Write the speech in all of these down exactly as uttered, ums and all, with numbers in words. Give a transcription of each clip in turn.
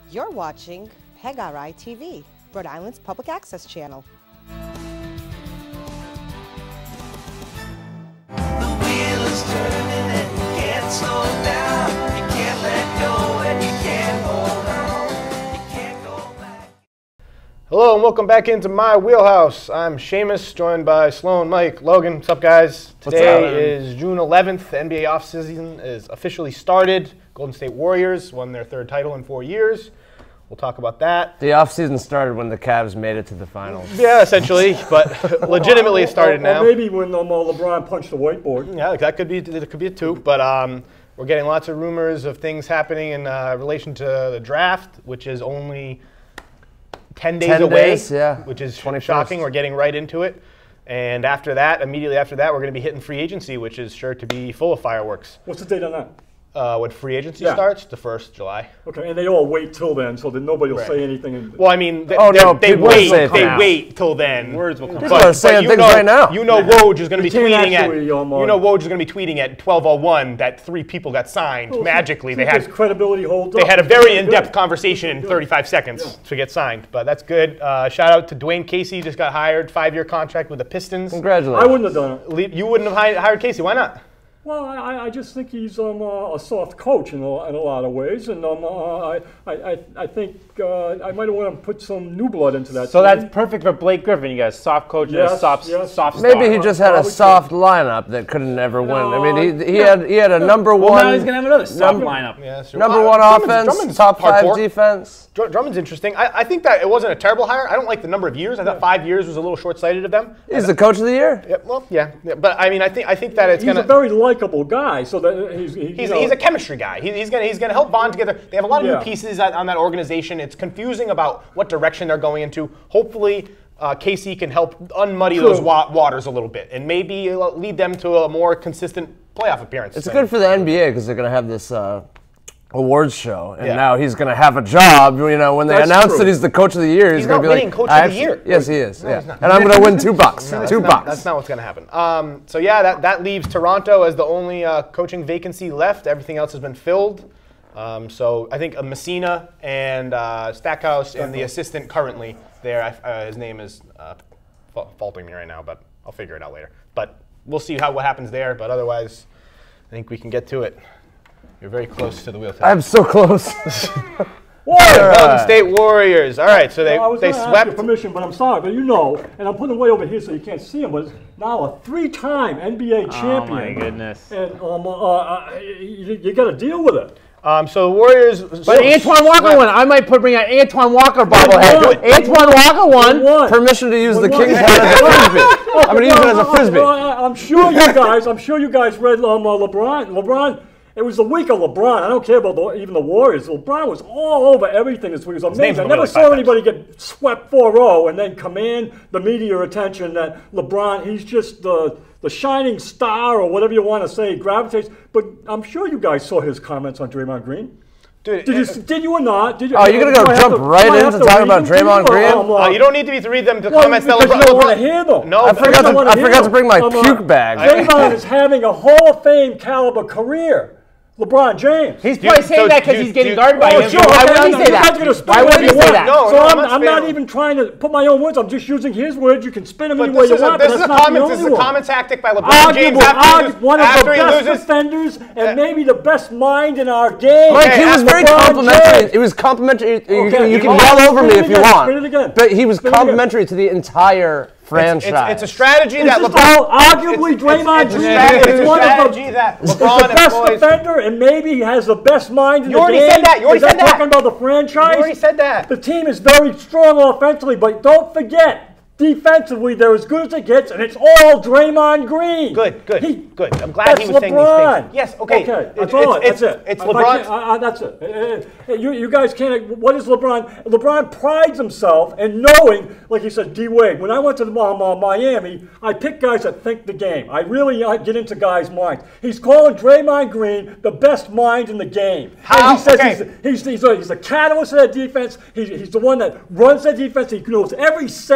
You're watching P E G R I T V, Rhode Island's public access channel. The wheel is turning and you can't slow down. You can't let go and you can't hold on. You can't go back. Hello and welcome back into My Wheelhouse. I'm Sheamus, joined by Sloan, Mike, Logan. What's up, guys? Today What's up, is June eleventh. The N B A offseason is officially started. Golden State Warriors won their third title in four years. We'll talk about that. The offseason started when the Cavs made it to the finals. Yeah, essentially, but legitimately it started or, now. Or maybe when um, LeBron punched the whiteboard. Yeah, that could be that could be it too. But um, we're getting lots of rumors of things happening in uh, relation to the draft, which is only ten days ten away, days, yeah. which is twenty-first. Shocking. We're getting right into it. And after that, immediately after that, we're going to be hitting free agency, which is sure to be full of fireworks. What's the date on that? Uh, when free agency Yeah. starts, the first of July. Okay, and they all wait till then, so that nobody will Right. say anything. Well, I mean, th- Oh, they- no, they people wait. say it They now. wait till then. Words will come. People are saying you things know, right now. You know, Woj is going to be You can't tweeting at. actually, um, uh, You know, Woj is going to be tweeting at twelve oh one that three people got signed Well, magically. since They had his credibility holds They up, had a it's very good. in-depth conversation in Good. thirty-five seconds Yeah. to get signed, but that's good. Uh, shout out to Dwayne Casey, just got hired, five-year contract with the Pistons. Congratulations. I wouldn't have done it. Le- You wouldn't have hi- hired Casey, why not? Well, I, I just think he's um, uh, a soft coach in a, in a lot of ways, and um, uh, I, I, I think uh, I might want to put some new blood into that. So team. that's perfect for Blake Griffin. You got a soft coach and a Yes, soft, yes. soft Maybe star. he just had a Probably soft lineup that couldn't never win. I mean, he, he No, had he had a number Well, one, now he's gonna have another soft number- lineup. Yeah, that's true. number Uh, one Drummond's- offense, Drummond's top five hardcore. defense. Dr- Drummond's interesting. I, I think that it wasn't a terrible hire. I don't like the number of years. I thought five years was a little short-sighted of them. He's the coach of the year. Yeah, well, yeah, yeah, but I mean, I think I think that it's he's gonna. a very likable guy, so that he's he, He's, you know, he's a chemistry guy. He, he's gonna he's gonna help bond together. They have a lot of Yeah. new pieces on, on that organization. It's confusing about what direction they're going into. Hopefully, uh, Casey can help unmuddy True. those wa- waters a little bit and maybe uh, lead them to a more consistent playoff appearance. It's good for the N B A because they're going to have this uh, awards show, and Yeah. now he's going to have a job. You know, when they That's announce true. that he's the coach of the year, he's, He's going to not be winning like, coach I of the actually- year. Yes, he is. No, yeah. he's not. And I'm going to win two bucks. No, that's two not- bucks. That's not what's going to happen. Um, so yeah, that, that leaves Toronto as the only uh, coaching vacancy left. Everything else has been filled. Um, so I think uh, Messina and uh, Stackhouse and the assistant currently there. I, uh, his name is uh, fa- faulting me right now, but I'll figure it out later. But we'll see how what happens there. But otherwise, I think we can get to it. You're very close to the wheel. I'm so close. Golden State Warriors. All right, so they I was they going to ask your swept. permission, but I'm sorry, but you know, and I'm putting it way over here so you can't see him, but it's now a three-time N B A Oh champion. my goodness. And um, uh, uh, you, you got to deal with it. Um, so the Warriors. But so- Antoine Walker won. I might put bring out Antoine Walker bobblehead. won. Antoine Walker won. Won. Permission to use the Won. King's head as a frisbee. I'm going to use it as a frisbee. Well, I- I'm sure you guys. I'm sure you guys read um, uh, LeBron. LeBron. It was the week of LeBron. I don't care about the, even the Warriors. LeBron was all over everything this week. It was name's amazing. I on the never list saw five anybody get swept four oh and then command the media attention that LeBron, he's just the the shining star or whatever you want to say, gravitates. But I'm sure you guys saw his comments on Draymond Green. Dude, Did uh, you, did you or not? Did you, Oh, you're gonna go do I have jump to- right do I have into to talking read about them to Draymond you, or, Green? um, Uh, you don't need to read them to well, comments that because you LeBron. don't want to LeBron- hear them. No, I but- forgot don't to, wanna I hear forgot to them. bring my Um, uh, puke bag. Draymond is having a Hall of Fame caliber career. LeBron James. He's Do you- probably saying so that do because you- he's getting do you- guarded by Oh, him. sure, Why okay, would he no, say you that? guys are gonna spin Why it would if he you say want. that? No, So no, I'm, I'm not I'm not spinning. even trying to put my own words. I'm just using his words. You can spin them But any way this you is a, want. this but is a that's not the comment. This is a only one. comment tactic by LeBron James Arguable, after he argu- loses. one of the After he best loses. defenders and maybe the best mind in our game. Mike, Okay, he was ask very LeBron complimentary. James. It was complimentary. You, Okay, can, you you can want- yell over spin me it if you again, want. spin it again. But he was Spin it again. complimentary to the entire franchise. It's, it's a strategy It's that just LeBron. all arguably it's, Draymond it's, it's, Green a strategy, is it's a one of the- strategy that He's LeBron the best employs. defender, and maybe he has the best mind in You the already game. said that. You already Is that said that. talking about the franchise? You already said that. The team is very strong offensively, but don't forget, defensively, they're as good as it gets, and it's all Draymond Green. Good, good, He- good. I'm glad That's he was saying LeBron. these things. Yes, okay. Okay, that's It's- all. it's- That's it. It's I- I LeBron. can't- I- I- That's it. Uh, uh, You, you guys can't. What is LeBron? LeBron prides himself in knowing, like he said, D Wade. When I went to um, uh, Miami, I pick guys that think the game. I really I get into guys' minds. He's calling Draymond Green the best mind in the game. How? And he says Okay. he's, he's, he's, a, he's a catalyst of that defense. He's, he's the one that runs that defense. He knows every set. He knows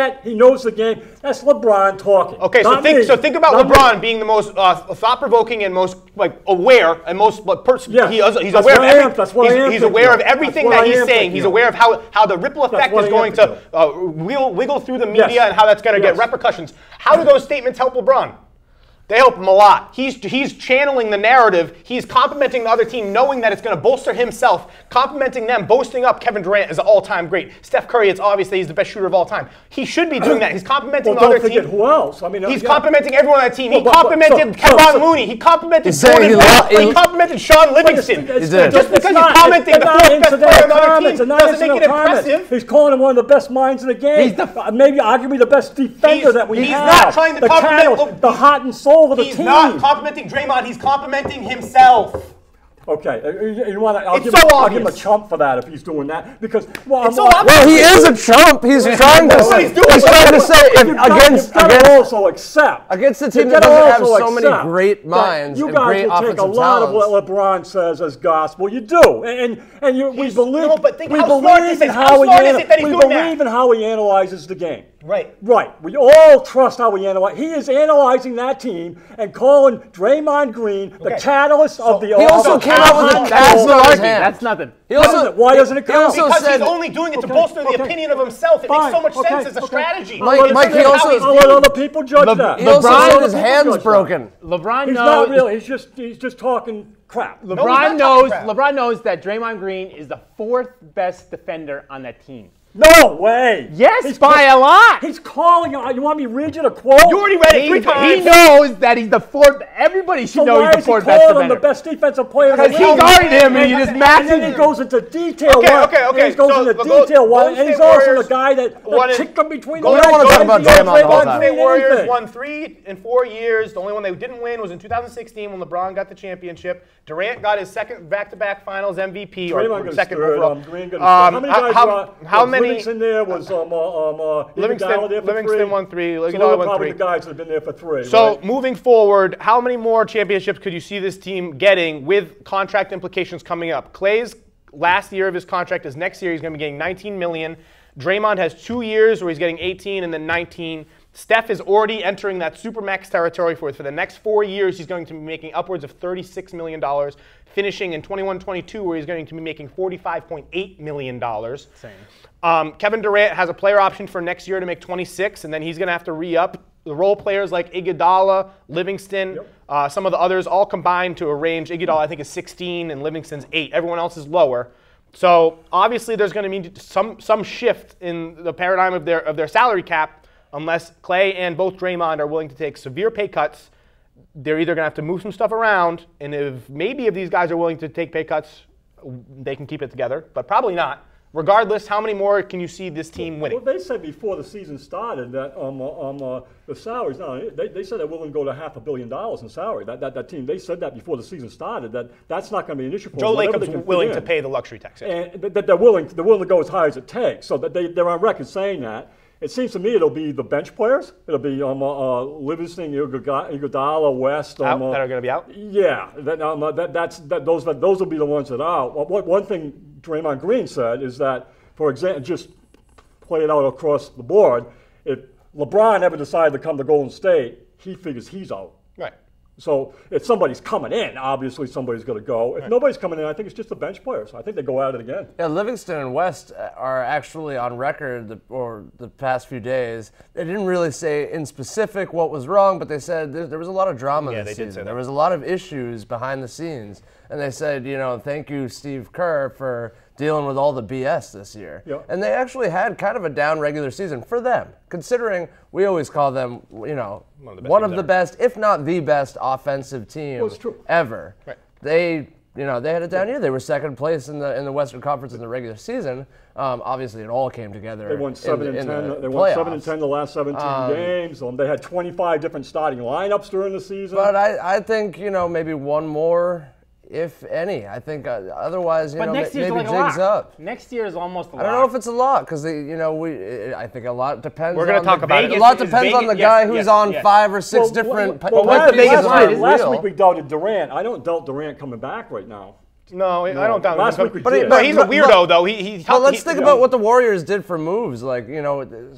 knows the game. That's LeBron talking. Okay, so Not think me. so think about Not LeBron me. being the most uh, thought-provoking and most like aware and most like, person. Yes, he, he's that's aware of what I every, am- that's what he's, I am he's thinking aware of of. everything That's what that I he's am saying. thinking He's of. aware of how how the ripple effect what is I am going thinking to uh, wheel, wiggle through the media Yes. and how that's going to Yes. get repercussions. How do those statements help LeBron? They help him a lot. He's he's channeling the narrative. He's complimenting the other team, knowing that it's going to bolster himself, complimenting them, boasting up Kevin Durant as an all-time great. Steph Curry, it's obvious that he's the best shooter of all time. He should be doing that. He's complimenting Well, the don't other forget team. who else. I mean, He's yeah. complimenting everyone on that team. He Well, but- but- complimented so- so- Kevon so- Looney. He complimented He's saying Jordan he Clarkson. lo- He he- complimented Sean Livingston. It's- it's- did. it's- Just it's because he's not- commenting it's the not fourth best incidental player on the other comments. team It's not doesn't make it incidental comments. impressive. He's calling him one of the best minds in the game. He's the- Uh, maybe arguably the best defender He's- that we he's have. not trying to the compliment- catalyst, look, the he's- heart and soul of the He's team. not complimenting Draymond. He's complimenting himself. Okay, uh, you, you want I'll, It's give so him, I'll give him a obvious. chump for that if he's doing that because well, It's I'm, so obvious. Well, he is a chump. He's trying to What say. he's doing. He's trying to say if You've got- against you've got to against also accept against the you team that gotta doesn't have also so many accept great that minds you and guys great will take a offensive lot of talents. what LeBron says as gospel. You do, and and you, we He's- believe. no, but think we how believe smart this in is. How how he smart is ana- it that he's we doing that? believe in how he analyzes the game. Right. Right. We all trust how he analyze. He is analyzing that team and calling Draymond Green the Okay. catalyst of the. He also of the came out with a heart and That's soul. not That's his hand. That's nothing. He also Why doesn't it he count? also Because said he's only doing it to Okay, bolster the okay. opinion of himself. It Fine, makes so much okay, sense as a okay. strategy. Mike- It's Mike, he just how also- he's I'll let viewed. other people judge Le- that. he also LeBron- said his Other people hands judge that. broken. LeBron He's knows. not really. He's just he's just talking crap. he's LeBron not knows. talking crap. LeBron knows that Draymond Green is the fourth best defender on that team. No way. Yes, He's by ca- a lot. He's calling out. You want me to read you the quote? You already read it three He, times. he knows that he's the fourth. Everybody should So know why he's the is he fourth best calling him the defender. best defensive player in the Because he league? guarded him and he just And maxed then him. he goes into detail. Okay, why- okay, okay. And he goes So into the Gold- detail. Why, Golden and he's State also Warriors the guy that, won that in- kicked him between Golden the We don't legs. wanna talk about Guys, Draymond all the Draymond time. Green, Warriors anything. won three in four years. The only one they didn't win was in two thousand sixteen when LeBron got the championship. Durant got his second back-to-back Finals M V P or Draymond got second stirred, overall. um, Green got Um, stirred. How many how- guys how- got- how was many- Livingston there was um, uh, um, uh, Livingston- Iguodala there for Livingston three. won three. So Iguodala those are won probably three. the guys that have been there for three. So right? moving forward, how many more championships could you see this team getting with contract implications coming up? Clay's last year of his contract is next year. He's going to be getting nineteen million dollars. Draymond has two years where he's getting eighteen and then nineteen. Steph is already entering that supermax territory for for the next four years. He's going to be making upwards of thirty-six million dollars, finishing in twenty-one twenty-two where he's going to be making forty-five point eight million dollars. Same. Um, Kevin Durant has a player option for next year to make twenty-six, and then he's going to have to re-up. The role players like Iguodala, Livingston, Yep. uh, some of the others all combined to a range. Iguodala, I think, is sixteen, and Livingston's eight. Everyone else is lower. So obviously, there's going to be some some shift in the paradigm of their of their salary cap, unless Clay and both Draymond are willing to take severe pay cuts. They're either going to have to move some stuff around, and if maybe if these guys are willing to take pay cuts, they can keep it together, but probably not. Regardless, how many more can you see this team winning? Well, they said before the season started that um, uh, um, uh, the salaries. No, they, they said they're willing to go to half a billion dollars in salary. That, that that team. They said that before the season started. That that's not going to be an issue for Joe them. Whatever Lacob's they can fit willing in. to pay the luxury tax. and that they're willing. They're willing to go as high as it takes. So that they they're on record saying that. It seems to me it'll be the bench players. It'll be um, uh, uh, Livingston, Iguodala, Iguodala, West. Out, Um, uh, that are going to be out? Yeah, that, um, uh, that, that's, that, those, that, those will be the ones that are out. What, one thing Draymond Green said is that, for example, just play it out across the board, if LeBron ever decided to come to Golden State, he figures he's out. Right. So if somebody's coming in, obviously somebody's going to go. If nobody's coming in, I think it's just the bench players. I think they go at it again. Yeah, Livingston and West are actually on record, the, or the past few days. They didn't really say in specific what was wrong, but they said there, there was a lot of drama Yeah, this they did say season. that. There was a lot of issues behind the scenes, and they said, you know, thank you, Steve Kerr, for dealing with all the B S this year. Yeah. And they actually had kind of a down regular season for them, considering we always call them, you know, One of the best one teams of the ever. best, if not the best offensive team Well, it's true. ever. Right. They, you know, they had a down year. They were second place in the in the Western Conference in the regular season. Um, obviously, it all came together. They won seven in, and in ten. the They won seven and playoffs. ten the last seventeen games. Um, they had twenty-five different starting lineups during the season. But I, I think, you know, maybe one more, if any. I think uh, otherwise, you But know, next ma- year's maybe like a jigs lot. up. Next year is almost a lot. I don't know if it's a lot because you know we. I think a lot depends. We're gonna on talk the, about it. A lot Is depends on the Vegas- guy yes, who's yes, on yes. five or six Well, different. well, well, what last, the Vegas last, line week, is last real. week we doubted Durant. I don't doubt Durant coming back right now. No, I don't doubt Last him. week we But, did. but he's a But- weirdo, though. He, he, But let's he- think he- about what the Warriors did for moves. Like, you know,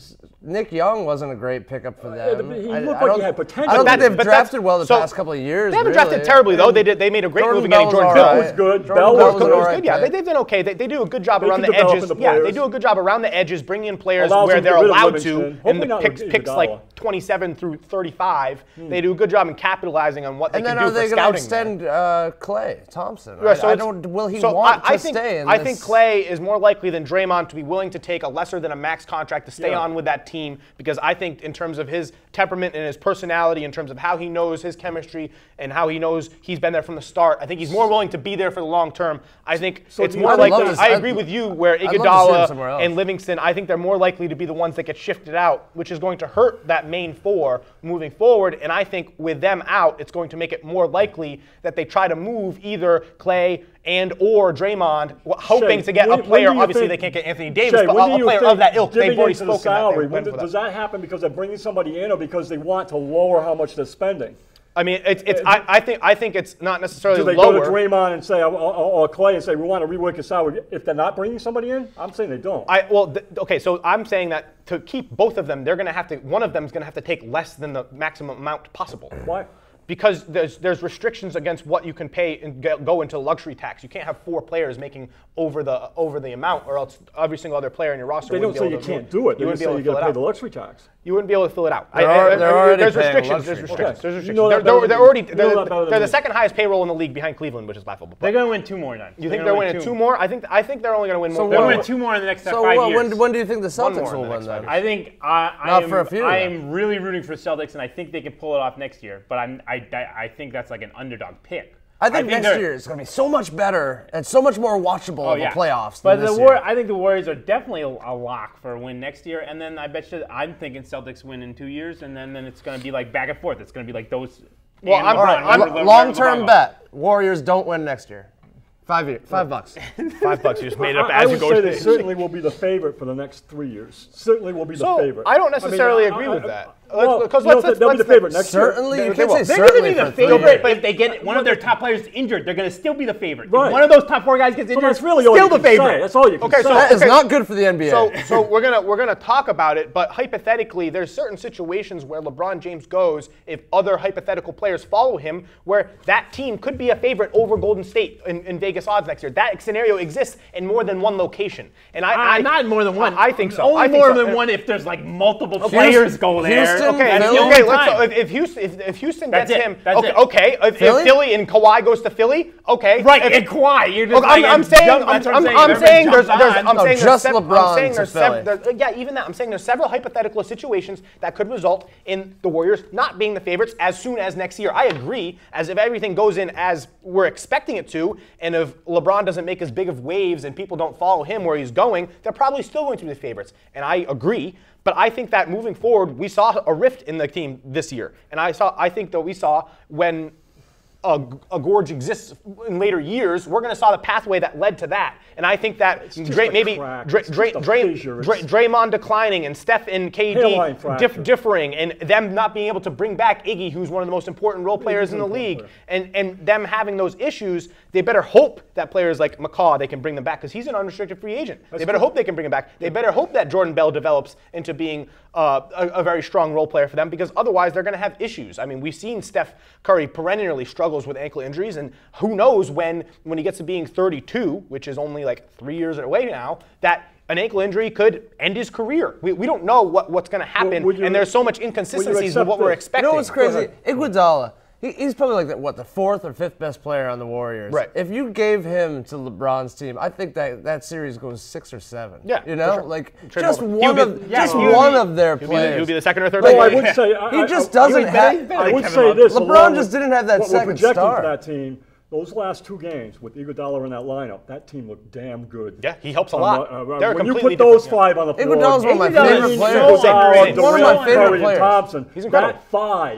Nick Young wasn't a great pickup for them. He I, looked I like he don't- had potential. I don't think But they've that's- drafted well the so past couple of years. They haven't really. drafted terribly though. They did. They made a great Jordan move in getting Bell Jordan was Bell. all was good. Jordan Bell Bell was was good. an It was all good. Yeah, right they, pick. they've done okay. They, they do a good job They around keep the developing edges. the Yeah, they players. do a good job around the edges, bringing in players Allows where them to they're get rid of allowed Livingston. to. Hopefully In the not picks, with picks Iguodala. like twenty-seven through thirty-five. Hmm. They do a good job in capitalizing on what they And can then do are they for going to scouting. extend uh, Clay Thompson? Yeah, I, so I it's- don't. Will he so want I, I to think, stay in I this? think Clay is more likely than Draymond to be willing to take a lesser than a max contract to stay Yeah. on with that team, because I think in terms of his temperament and his personality, in terms of how he knows his chemistry and how he knows he's been there from the start, I think he's more willing to be there for the long term. I think So it's do you more think likely. that- I I'd- agree with you where I'd love to see him somewhere Iguodala else. and Livingston, I think they're more likely to be the ones that get shifted out, which is going to hurt that main four moving forward. And I think with them out, it's going to make it more likely that they try to move either Clay and or Draymond, hoping Shay, to get when- a when player. do you Obviously, think- they can't get Anthony Davis, Shay, but when a, do a you player think of that ilk. giving They've already into the spoken that they salary, went when for do- that. does that happen because they're bringing somebody in or because they want to lower how much they're spending? I mean, it's, it's I, I think I think it's not necessarily Do they lower. go to Draymond and say, or, or, or Clay and say, we want to rework his salary if they're not bringing somebody in? I'm saying they don't. I well, th- okay, so I'm saying that to keep both of them, they're going to have to. One of them is going to have to take less than the maximum amount possible. Why? Because there's there's restrictions against what you can pay and get, go into luxury tax. You can't have four players making over the over the amount, or else every single other player in your roster They don't wouldn't say be you able to can't do it. They You just wouldn't be say able you to fill got it to pay out. the luxury tax. You wouldn't be able to fill it out. They're al- they're already there's paying restrictions. There's luxury restrictions. tax. There's You restrictions. know They're, that better they're, than they're me. already You know they're, that better than they're the me. second highest payroll in the league behind Cleveland, which is laughable. They're But going to win two more then. you think they're winning two more? I think I think they're only going to win So one. They're what- more. winning two more in the next So five what, years. when, when do you think the One Celtics more in will the win next then? five I think uh, I Not am. for a few, I then. am really rooting for Celtics, and I think they can pull it off next year. But I'm, I, I, I think that's like an underdog pick. I think, next they're- year is going to be so much better and so much more watchable Oh of yeah, the playoffs. But than the this War- year. I think the Warriors are definitely a, a lock for a win next year. And then I bet you I'm thinking Celtics win in two years, and then, then it's going to be like back and forth. It's going to be like those. Well, and I'm- LeBron, all right, wherever I'm- Le- wherever Long-term LeBron bet: Warriors don't win next year. Five years, five bucks. Five bucks. You just made it up I, I as you would go. say to they the- certainly will be the favorite for the next three years. Certainly will be the So, favorite. I don't mean, necessarily I- agree I- with I- that. Well, Because you don't let's- think they'll let's- be the favorite let's- next year. Certainly, They- you they can't will. say They're They're going to certainly be the for three favorite, years. but if they get one of their top players injured, they're going to still be the favorite. Right. If one of those top four guys gets So injured, that's really all still you the can say. favorite. That's all you can Okay, say. so- That is Okay. not good for the N B A. So, so we're gonna we're gonna talk about it, but hypothetically, there's certain situations where LeBron James goes if other hypothetical players follow him, where that team could be a favorite over Golden State in, in Vegas odds next year. That scenario exists in more than one location, and I, Uh, I not more than one. I, I think so. Only I think more so. than one if there's like multiple players go there. Houston, Okay, That's and- the Philly? only okay. Let's, time. so if, if Houston if, if Houston That's gets it. him, That's okay, it. okay. If, Philly? if Philly and Kawhi goes to Philly, okay. Right, If, and Kawhi, you're just Okay, like, I'm, I'm saying, jump- I'm, that's what I'm, saying. I'm Everybody saying there's, jumps there's, on. I'm No, saying there's, just sev- I'm LeBron saying to there's, Philly. sev- there's, yeah, even that. I'm saying there's several hypothetical situations that could result in the Warriors not being the favorites as soon as next year. I agree, as if everything goes in as we're expecting it to, and if LeBron doesn't make as big of waves and people don't follow him where he's going, they're probably still going to be the favorites. And I agree. But I think that moving forward, we saw a rift in the team this year, and I saw. I think that we saw when a, a gorge exists in later years, we're going to saw the pathway that led to that. And I think that just Dray, a maybe crack. Dray, It's Dray, just a Dray, fissure. Dray, It's- Draymond declining and Steph and K D Hairline fracture. diff, differing, and them not being able to bring back Iggy, who's one of the most important role players in the an important league, player. and, and them having those issues, they better hope that players like McCaw, they can bring them back, because he's an unrestricted free agent. they better true. hope they can bring him back. They better hope that Jordan Bell develops into being uh, a, a very strong role player for them, because otherwise they're going to have issues. I mean, we've seen Steph Curry perennially struggles with ankle injuries, and who knows when, when he gets to being thirty-two, which is only like three years away now, that an ankle injury could end his career. We, we don't know what, what's going to happen, would you- and there's so much inconsistencies with accept what we're this? expecting. You know what's crazy? ahead. Iguodala, he, he's probably like the, what the fourth or fifth best player on the Warriors. Right. If you gave him to LeBron's team, I think that that series goes six or seven. Yeah, you for know, sure. like Trade just over. one He'll be- of yeah, just he'll be- one of their He'll be, the, players. he'll be the second or third Well, I best would player. say I, He I- just I- doesn't I, have- I would Kevin say Love. this. LeBron along just with didn't have that what we're second projecting star. for that team. Those last two games with Iguodala in that lineup, that team looked damn good. Yeah, he helps a Um, lot. uh, They're when you completely put those different, yeah. five on the floor, Iguodala's one of my Iguodala's favorite so players. underrated. Iguodala, One of my Durant, favorite Curry, and players. Thompson. He's incredible. That five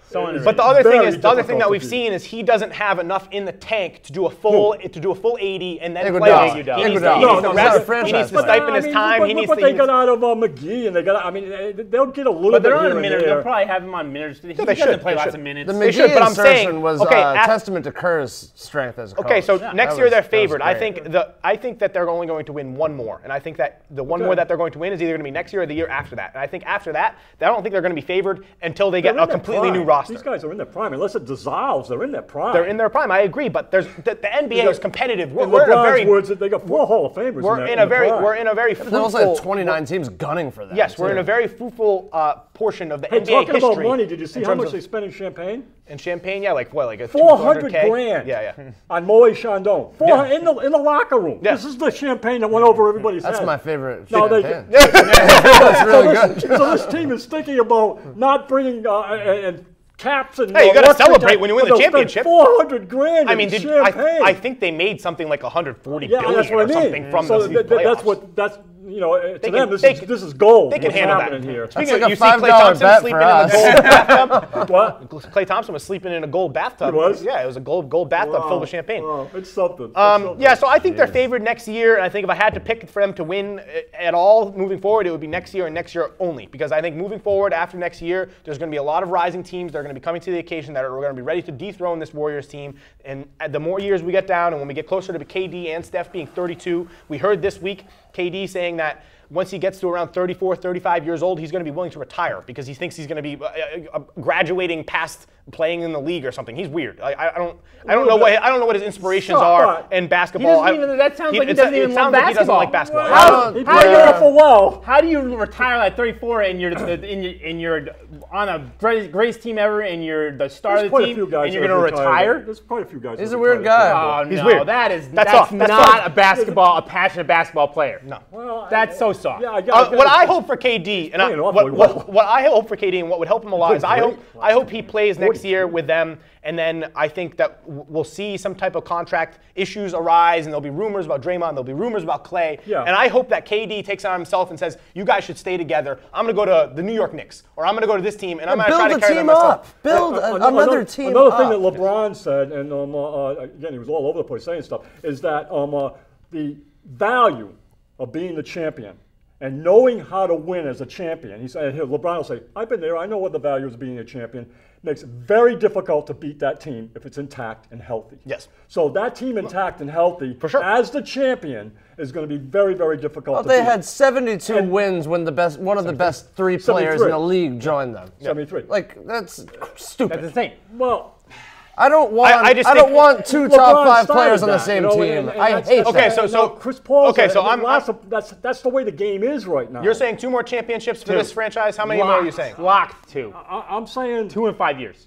So underrated. But the other thing Very is, the other thing difficult that to we've beat. seen is he doesn't have enough in the tank to do a full to do a full eighty and then Iguodala. play. He needs, Iguodala. he needs No, the no, rest. he's not a He needs franchise to player. stipend I his mean, time. Look, He look needs what to. they he needs- got out of uh, McGee, and they got. I mean, eh, they'll get a little But bit they're here on and minutes. there. They'll probably have him on minutes. He they doesn't should, play they lots should. of minutes. The They McGee should, but I'm saying- insertion was okay, uh, at- testament to Kerr's strength as a coach. Okay, so Yeah. next That year was- they're that was favored. I great. think the I think that they're only going to win one more, and I think that the one Okay. more that they're going to win is either going to be next year or the year after that. And I think after that, I don't think they're going to be favored until they They're get in a their completely prime. new roster. These guys are in their prime. Unless it dissolves, they're in their prime. They're in their prime. I agree, but there's the, the N B A You got- is competitive. We're, In we're in a LeBron's very words, they got four Hall of Famers. we're in, in their, a very prime. we're in a very They also had fruitful. twenty-nine teams gunning for that. Yes, we're in too. a very fruitful uh, portion of the Hey, N B A talking history. about money, did you see in how terms much of- they spent in Champagne? in Champagne? Yeah, like what, like a Four two hundred K? grand. Yeah, yeah. On Moet Chandon. Four Yeah. hundred in the in the locker room. Yeah. This is the champagne that went over everybody's That's head. my favorite No, they- champagne. That's really so, good. this, so this team is thinking about not bringing uh, and, and caps and. Hey, you uh, gotta luxury celebrate tax, when you win but the they'll spend championship. Four hundred grand. I in mean, did, champagne. I, I think they made something like one hundred forty yeah, billion that's what I or mean. something from so the th- th- that's playoffs. what that's you know uh, to They them can- this they is can- this is gold. They can what's handle happening that. here. Speaking like of, a you see five Klay dollar Thompson bet sleeping for in a us. gold bathtub. What? Klay Thompson was sleeping in a gold bathtub. He was? Yeah, it was a gold gold bathtub filled with champagne. Wow, it's something. It's Um, something. yeah, so I think they're favored next year, and I think if I had to pick for them to win uh, at all moving forward, it would be next year and next year only. Because I think moving forward after next year, there's going to be a lot of rising teams that are going to be coming to the occasion that are going to be ready to dethrone this Warriors team. And at the more years we get down, and when we get closer to K D and Steph being thirty-two, we heard this week K D saying that once he gets to around thirty-four, thirty-five years old, he's going to be willing to retire because he thinks he's going to be uh, uh, graduating past playing in the league or something. He's weird. I, I don't, I don't know what, I don't know what his inspirations are in basketball. He doesn't even- that sounds like he it's- doesn't it even sounds love like he doesn't like basketball. basketball. How- He how played do you- awful well. How do you retire at thirty-four and you're the, in your in your on a great, greatest team ever and you're the star There's of the quite a team few guys and you're that going have to retired. retire? There's quite a few guys. He's that a weird retired. Oh He's no, weird. that is That's that's, soft. That's not soft. a basketball, a passionate basketball player. No. Well, That's I- so soft. Yeah, I, Uh, I, what I hope for K D, and I, playing what, awfully what, well. what I hope for K D and what would help him a lot is I great. hope I hope he plays next year with them, and then I think that w- we'll see some type of contract issues arise, and there'll be rumors about Draymond, there'll be rumors about Clay, Yeah. and I hope that K D takes it on himself and says, "You guys should stay together. I'm going to go to the New York Knicks, or I'm going to go to this team, and I'm going to try Build to a carry them team myself." up. Build a- Another- another team Another up. thing that LeBron said, and um, uh, uh, again, he was all over the place saying stuff, is that um, uh, the value of being the champion and knowing how to win as a champion. He said, here, LeBron will say, I've been there, I know what the value is of being a champion. Makes it very difficult to beat that team if it's intact and healthy. Yes. So that team intact and healthy, For sure. as the champion, is going to be very, very difficult Well, to they beat. had seventy-two And- wins when the best, one of the best three players in seventy-three. the league joined them. seventy-three. Like that's stupid. That's insane. Well, I don't want. I- I just I don't think- want two LeBron top five started players on the that, same you know, team. and- and I that's- hate Okay, that. so- now, Chris Paul. okay, so I'm- lots of, that's that's the way the game is right now. You're saying two more championships for Two. this franchise? How many more are you saying? Locked two. I, I'm saying Two in five years.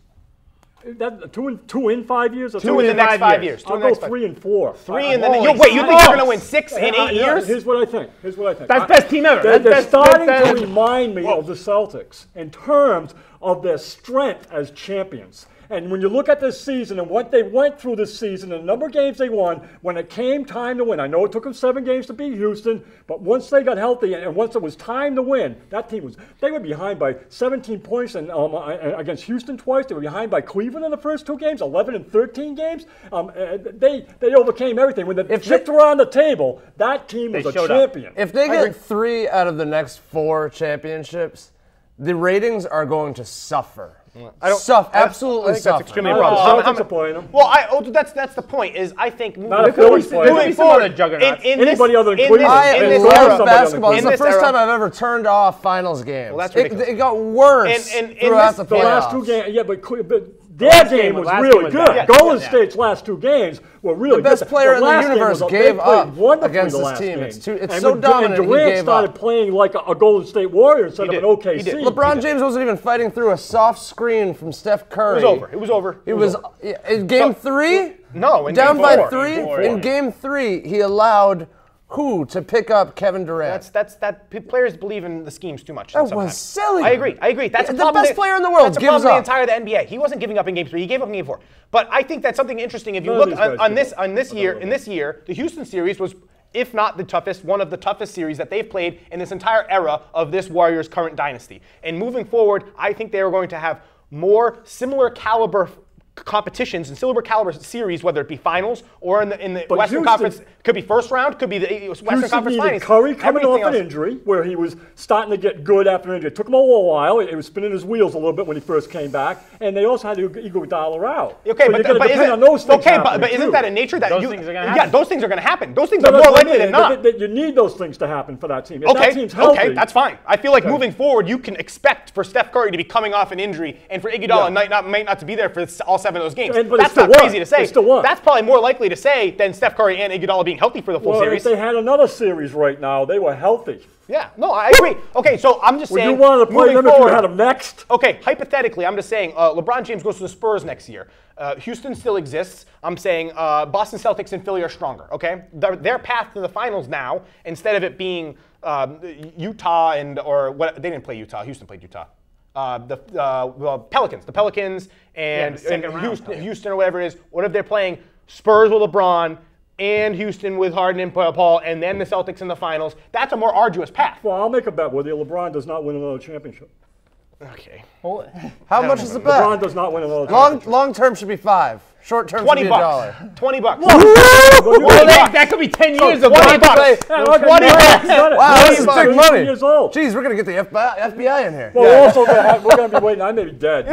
that two in two in five years. Or Two in the next five five years. years. Two I'll in the go next five- three and four. Three in the Holy next. Wait, you think they're going to smokes. win six in Uh, eight yeah, years? Here's what I think. Here's what I think. That's I- best team ever. They're, That's they're best- starting that's- to remind me of the Celtics in terms of their strength as champions. And when you look at this season and what they went through this season, and the number of games they won, when it came time to win, I know it took them seven games to beat Houston, but once they got healthy and once it was time to win, that team was, they were behind by seventeen points and, um, uh, against Houston twice. They were behind by Cleveland in the first two games, eleven and thirteen games. Um, uh, they, they overcame everything. When the If chips they- were on the table, that team They was a showed up. champion. If they I agree. get three out of the next four championships, the ratings are going to suffer. I don't- Suffer, that's- absolutely I think suffer. that's extremely Uh, improbable. the How- how Celtics many- are playing them. Well, I, oh, that's that's the point. Is I think Not moving if Philly's forward- playing. moving Some other forward, juggernauts. in, in Anybody this, other than in Cleveland. this, I in this love era, somebody basketball. on It's the- the in first this time era- I've ever turned off finals games. Well, that's it, ridiculous. it got worse And- and in throughout this- the The playoffs. last two games, yeah, but, Cle- but their last game game- was last really game was good. bad. Golden Yeah. State's last two games were really The best good. player in the last game universe was- they gave played up wonderfully against the this last team. game. It's too- it's and so when, dominant, And he Durant gave started up. playing like a, a Golden State Warrior instead He of did. an O K He C. did. LeBron James wasn't even fighting through a soft screen from Steph Curry. It was over. It was over. It was yeah, in game three. No, in down game by four. three. Game four. In game three, he allowed who to pick up Kevin Durant. That's that's that p- players believe in the schemes too much. That was sometimes. silly. I agree. I agree. That's The a problem best that- player in the world That's a gives problem in the up. entire the N B A. He wasn't giving up in game three. He gave up in game four. But I think that's something interesting. If you None of look these on, guys on give this up. on this I don't year, know. in this year, the Houston series was, if not the toughest, one of the toughest series that they've played in this entire era of this Warriors current dynasty. And moving forward, I think they are going to have more similar caliber competitions and similar caliber series, whether it be finals or in the in the But Western Houston- Conference, could be first round, could be the Western Houston Conference needed Finals. Curry coming Everything off an else- injury where he was starting to get good after an injury. It took him a little while. It was spinning his wheels a little bit when he first came back, and they also had to Iguodala out. Okay, so but, you're gonna but, depend isn't, on those things okay, but, happening, but isn't too. that a nature that Those you, things are gonna yeah, happen. those things are going to happen. Those things No, are no, more no, likely no, than no, not. that- that You need those things to happen for that team. If that Okay, team's healthy, okay, that's fine. I feel like moving forward, you can expect for Steph Curry to be coming off an injury and for Iguodala Yeah. might not might not to be there for all seven of those games. And- but it That's still not won. crazy to say. It still won. That's probably more likely to say than Steph Curry and Iguodala being healthy for the full Well, series. if they had another series right now, they were healthy. Yeah, no, I agree. Okay, so I'm just Would saying. you want to play moving them if you forward- had them next? Okay, hypothetically, I'm just saying uh, LeBron James goes to the Spurs next year. Uh, Houston still exists. I'm saying uh, Boston Celtics and Philly are stronger, okay? Their, their path to the finals now, instead of it being um, Utah and, or what, they didn't play Utah. Houston played Utah. Uh, the uh, well, Pelicans, the Pelicans and, the second and round, Houston, probably. Houston or whatever it is, what if they're playing Spurs with LeBron and Houston with Harden and Paul, and then the Celtics in the finals? That's a more arduous path. Well, I'll make a bet with you. LeBron does not win another championship. Okay. Well, How much is the LeBron bet? does not win another Long championship. long term should be five. Short term should twenty be a bucks. dollar. twenty bucks. Well, you well, got- that, that could be ten years of twenty Bron bucks. play. Yeah, okay, twenty you got it, bucks. you got it. Wow, He's this is big thirty-two money. years old. Jeez, we're gonna get the F B I, F B I in here. Well, we're also gonna have, we're going to be waiting. I may be dead.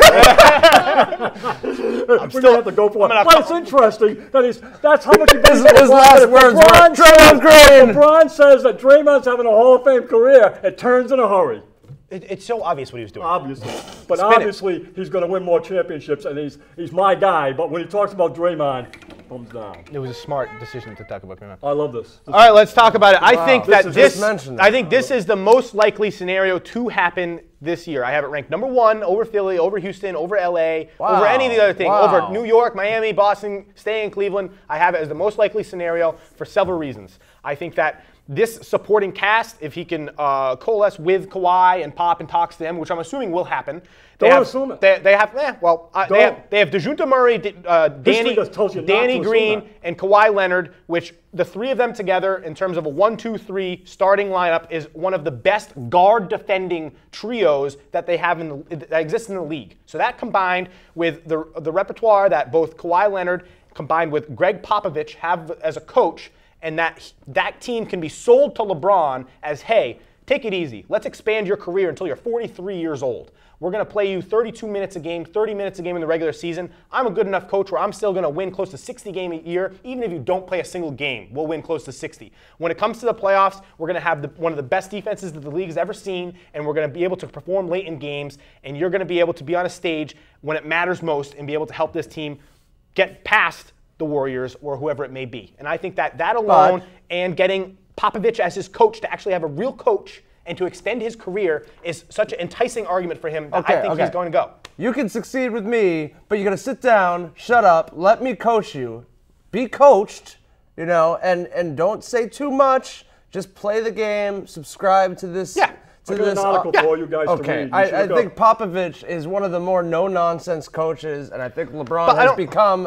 we're going to have to go for it. gonna But it's interesting that he's that's how much he His- believes in his LeBron. last If words were, LeBron says- "Draymond Green." LeBron says that Draymond's having a Hall of Fame career. It turns in a hurry. It, it's so obvious what he was doing. Obviously, but Spin it. obviously he's going to win more championships, and he's he's my guy. But when he talks about Draymond, thumbs down. It was a smart decision to talk about Draymond. I love this. All right, let's talk about it. I think This that is this, just mentioned. I think this is the most likely scenario to happen this year. I have it ranked number one over Philly, over Houston, over L A, Wow. over any of the other things, Wow. over New York, Miami, Boston, staying in Cleveland. I have it as the most likely scenario for several reasons. I think that this supporting cast, if he can uh, coalesce with Kawhi and Pop and talks to them, which I'm assuming will happen. They Don't have, assume it. They, they have, eh, well, uh, they Don't. have, they have DeJounte Murray, D- uh, Danny, just tells you not Danny to assume Green, that. and Kawhi Leonard, which the three of them together in terms of a one two three starting lineup is one of the best guard defending trios that they have in the, that exists in the league. So that combined with the the repertoire that both Kawhi Leonard combined with Greg Popovich have as a coach, and that that team can be sold to LeBron as, hey, take it easy. Let's expand your career until you're forty-three years old. We're going to play you thirty-two minutes a game, thirty minutes a game in the regular season. I'm a good enough coach where I'm still going to win close to sixty games a year. Even if you don't play a single game, we'll win close to sixty. When it comes to the playoffs, we're going to have the, one of the best defenses that the league has ever seen, and we're going to be able to perform late in games, and you're going to be able to be on a stage when it matters most and be able to help this team get past the Warriors or whoever it may be. And I think that that alone But- and getting Popovich as his coach to actually have a real coach and to extend his career is such an enticing argument for him that Okay, I think okay. he's going to go. You can succeed with me, but you got to sit down, shut up, let me coach you, be coached, you know, and and don't say too much. Just play the game. Subscribe to this. Yeah. To I got this. an article yeah. for you guys to Okay, read. You I, should I look think up. Popovich is one of the more no-nonsense coaches, and I think LeBron But I has don't- become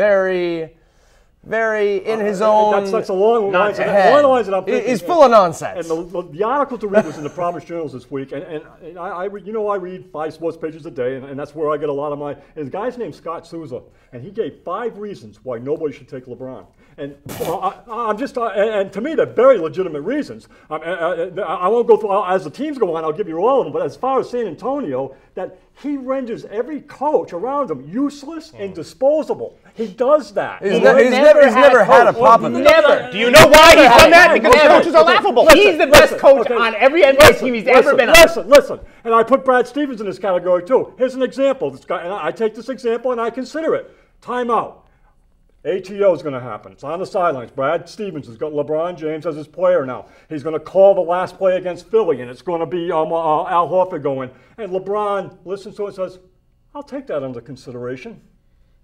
very, very in his own That's, that's along the lines, of, head. along the lines that I'm He- thinking. He's full of nonsense. And the, the, the article to read was in the Providence Journals this week, and, and, and I, I, read- you know, I read five sports pages a day, and, and that's where I get a lot of my. And the guy's named Scott Souza, and he gave five reasons why nobody should take LeBron. And uh, I, I'm just, uh, and, and to me, they're very legitimate reasons. Um, uh, uh, I won't go through uh, as the teams go on. I'll give you all of them. But as far as San Antonio, that he renders every coach around him useless and disposable. He does that. He's, He ne- he's never never, he's had never a had a coach. Popovich. Never. Do you know why he's done that? Never. Because Never. coaches are laughable. He's the best Listen, coach okay. on every N B A team he's listen, ever been on. Listen, listen. And I put Brad Stevens in this category too. Here's an example. This guy, and I I take this example and I consider it. Timeout. A T O is going to happen. It's on the sidelines. Brad Stevens has got LeBron James as his player now. He's going to call the last play against Philly, and it's going to be um, uh, Al Horford going. And LeBron listens to it and says, I'll take that under consideration.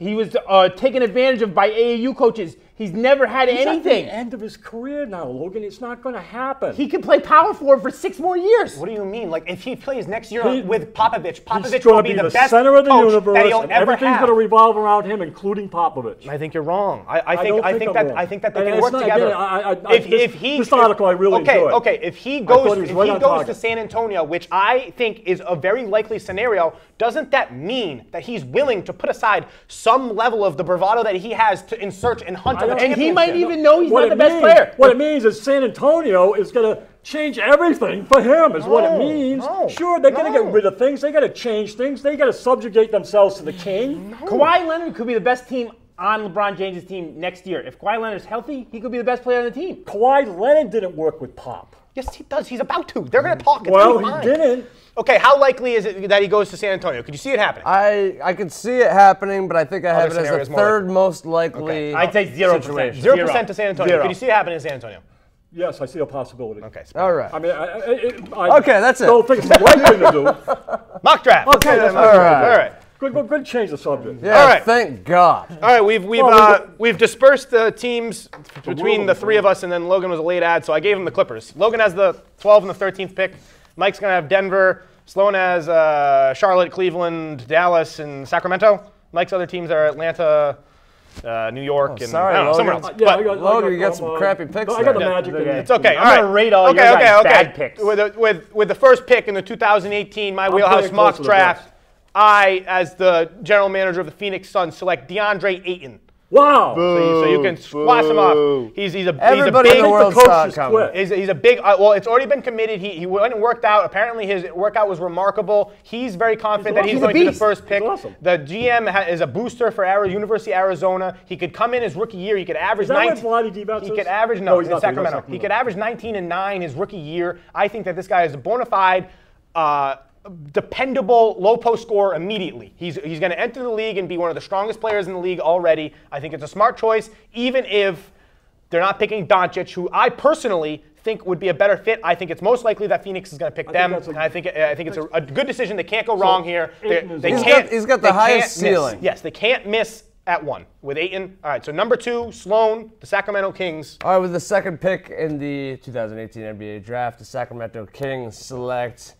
He was uh, taken advantage of by A A U coaches. He's never had He's anything. at the end of his career now, Logan. It's not going to happen. He can play power forward for six more years. What do you mean? Like, if he plays next year He- with Popovich, Popovich He's will going be to be the, the best center of the coach universe, that he'll and ever everything's have. going to revolve around him, including Popovich. I think you're wrong. I, I think don't I think think I'm that wrong. I think that they And can it's work not- together. again, I- I- I- if this- if he this article I really okay enjoyed. okay if he I goes thought he was if right he on goes target. to San Antonio, which I think is a very likely scenario, doesn't that mean that he's willing to put aside some level of the bravado that he has to in search and hunt I of a don't- And he championship? might even know he's What not it the best means- player. What it means is San Antonio is going to change everything for him, is what it No, means. no, sure, they're going to no. get rid of things. They got to change things. They got to subjugate themselves to the king. Kawhi Leonard could be the best team on LeBron James' team next year. If Kawhi Leonard's healthy, he could be the best player on the team. Kawhi Leonard didn't work with Pop. Yes, he does. He's about to. They're going to talk. It's Well, gonna be he fine. didn't. Okay, how likely is it that he goes to San Antonio? Could you see it happening? I I could see it happening, but I think I have Other it as scenarios the more third most likely. I'd say zero percent. situation. Zero percent to San Antonio. Zero. Could you see it happening in San Antonio? Yes, I see a possibility. Okay. All right. I mean, I, I, I Okay, that's it. don't think it's the right thing to do. Mock draft. Let's Okay, do that that's mock all draft. right. All right. Good, good, good change the subject. Yeah, All right. thank God. All right, we've we've Well, uh, we- we've dispersed the teams between will the of three of us, and then Logan was a late ad, so I gave him the Clippers. Logan has the twelve and the thirteenth pick. Mike's gonna have Denver. Sloan has uh, Charlotte, Cleveland, Dallas, and Sacramento. Mike's other teams are Atlanta, uh, New York, and sorry, I don't know, somewhere Logan. else. Yeah, But- I got, Logan, I you got some um, crappy picks I got the there. Magic. Okay. and- It's okay. I'm all gonna right. rate all okay, your okay, guys' okay. bad picks. With the, with with the first pick in the two thousand eighteen My Wheelhouse paying mock close to the draft, best. I, as the general manager of the Phoenix Suns, select DeAndre Ayton. Wow. So you, so you can squash him off. He's he's a Everybody he's a in big the world coach saw it is coming. quit. He's, he's a big, uh, well, it's already been committed. He, he went and worked out. Apparently, his workout was remarkable. He's very confident that he's, awesome. going He's a to be the beast. first pick. He's awesome. The G M ha- is a booster for Ari- University of Arizona. He could come in his rookie year. He could average Is that where nineteen. Vlade Divac He is? could average, no, No, he's in not there. He's Sacramento. not He Sacramento. could average nineteen and nine his rookie year. I think that this guy is a bona fide, uh, dependable low post scorer immediately. He's he's going to enter the league and be one of the strongest players in the league already. I think it's a smart choice, even if they're not picking Doncic, who I personally think would be a better fit. I think it's most likely that Phoenix is going to pick think them. that's a- And I think I think it's a, a good decision. They can't go wrong here. They, Ayton is they a- He's can't. got- he's got the they highest can't miss. ceiling. Yes, they can't miss at one with Ayton. All right, so number two, Sloan, the Sacramento Kings. All right, with the second pick in the two thousand eighteen N B A draft, the Sacramento Kings select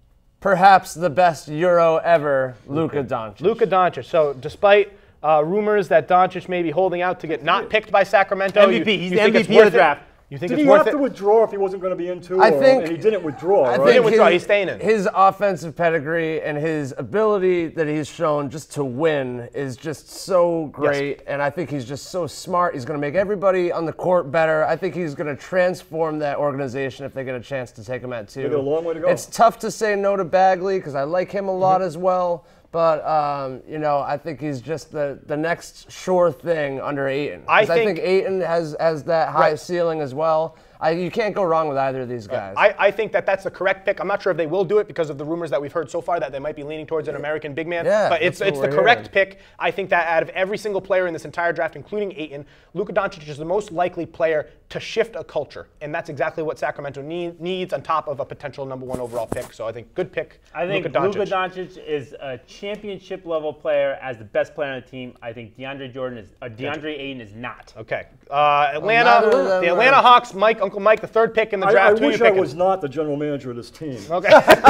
perhaps the best Euro ever, Luka Doncic. Luka Doncic. So despite uh, rumors that Doncic may be holding out to get not picked by Sacramento, M V you- P. He's you the think M V it's P of the worth it? draft. You think Did it's he worth have it? to withdraw if he wasn't going to be in two? I or- think- and he didn't withdraw, I right? didn't think withdraw, his, he's staying in. his offensive pedigree and his ability that he's shown just to win is just so great. And I think he's just so smart. He's going to make everybody on the court better. I think he's going to transform that organization if they get a chance to take him at two. got a long way to go. It's tough to say no to Bagley because I like him a lot as well. But, um, you know, I think he's just the, the next sure thing under Ayton. 'Cause I I think, think- Ayton has, has that high Right. ceiling as well. I, you can't go wrong with either of these guys. I, I think that that's the correct pick. I'm not sure if they will do it because of the rumors that we've heard so far that they might be leaning towards an American big man. Yeah, but it's that's it's what the we're correct hearing. pick. I think that out of every single player in this entire draft, including Ayton, Luka Doncic is the most likely player to shift a culture, and that's exactly what Sacramento need, needs on top of a potential number one overall pick. So I think good pick. I think Luka Doncic. Luka Doncic is a championship level player as the best player on the team. I think DeAndre Jordan is, uh, DeAndre Ayton is not. Okay. Uh, Atlanta, neither of them the are- Atlanta Hawks, Mike, Uncle Mike, the third pick in the I, I draft. Who are you wish I picking? was not the general manager of this team. Okay.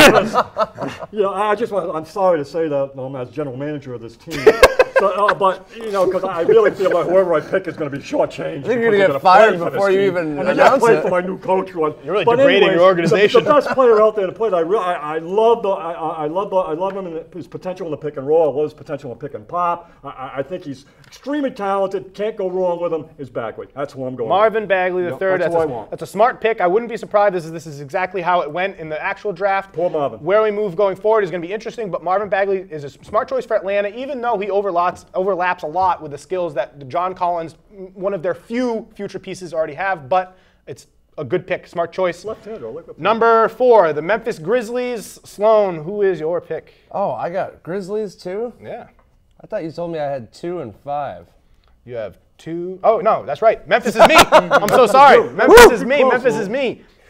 You know, I just want, I'm sorry to say that I'm as general manager of this team. so, uh, but, you know, because I really feel like whoever I pick is going to be shortchanged. I think you're because gonna they're get fired play for this before you team. even and they're announce play it. for my new coach. Who You're really but degrading anyways, your organization. The, the best player out there to play that I, re- I, I love the I, I I love the I love him in his potential in the pick and roll. I love his potential in pick and pop. I, I, I think he's extremely talented. Can't go wrong with him. Is Bagley. That's who I'm going. Marvin Bagley, the Yep, third. that's That's, who a, I want. that's a smart pick. I wouldn't be surprised. This is this is exactly how it went in the actual draft. Poor Marvin. Where we move going forward is going to be interesting. But Marvin Bagley is a smart choice for Atlanta, even though he overlaps overlaps a lot with the skills that John Collins, one of their few future pieces, already have. But it's a good pick, smart choice. Left-hander. I like that. Number four, the Memphis Grizzlies. Sloan, who is your pick? Oh, I got Grizzlies too? Yeah, I thought you told me I had two and five. you have two. Oh no, that's right. Memphis is me. I'm so sorry. Memphis is me. Close, Memphis man. is me.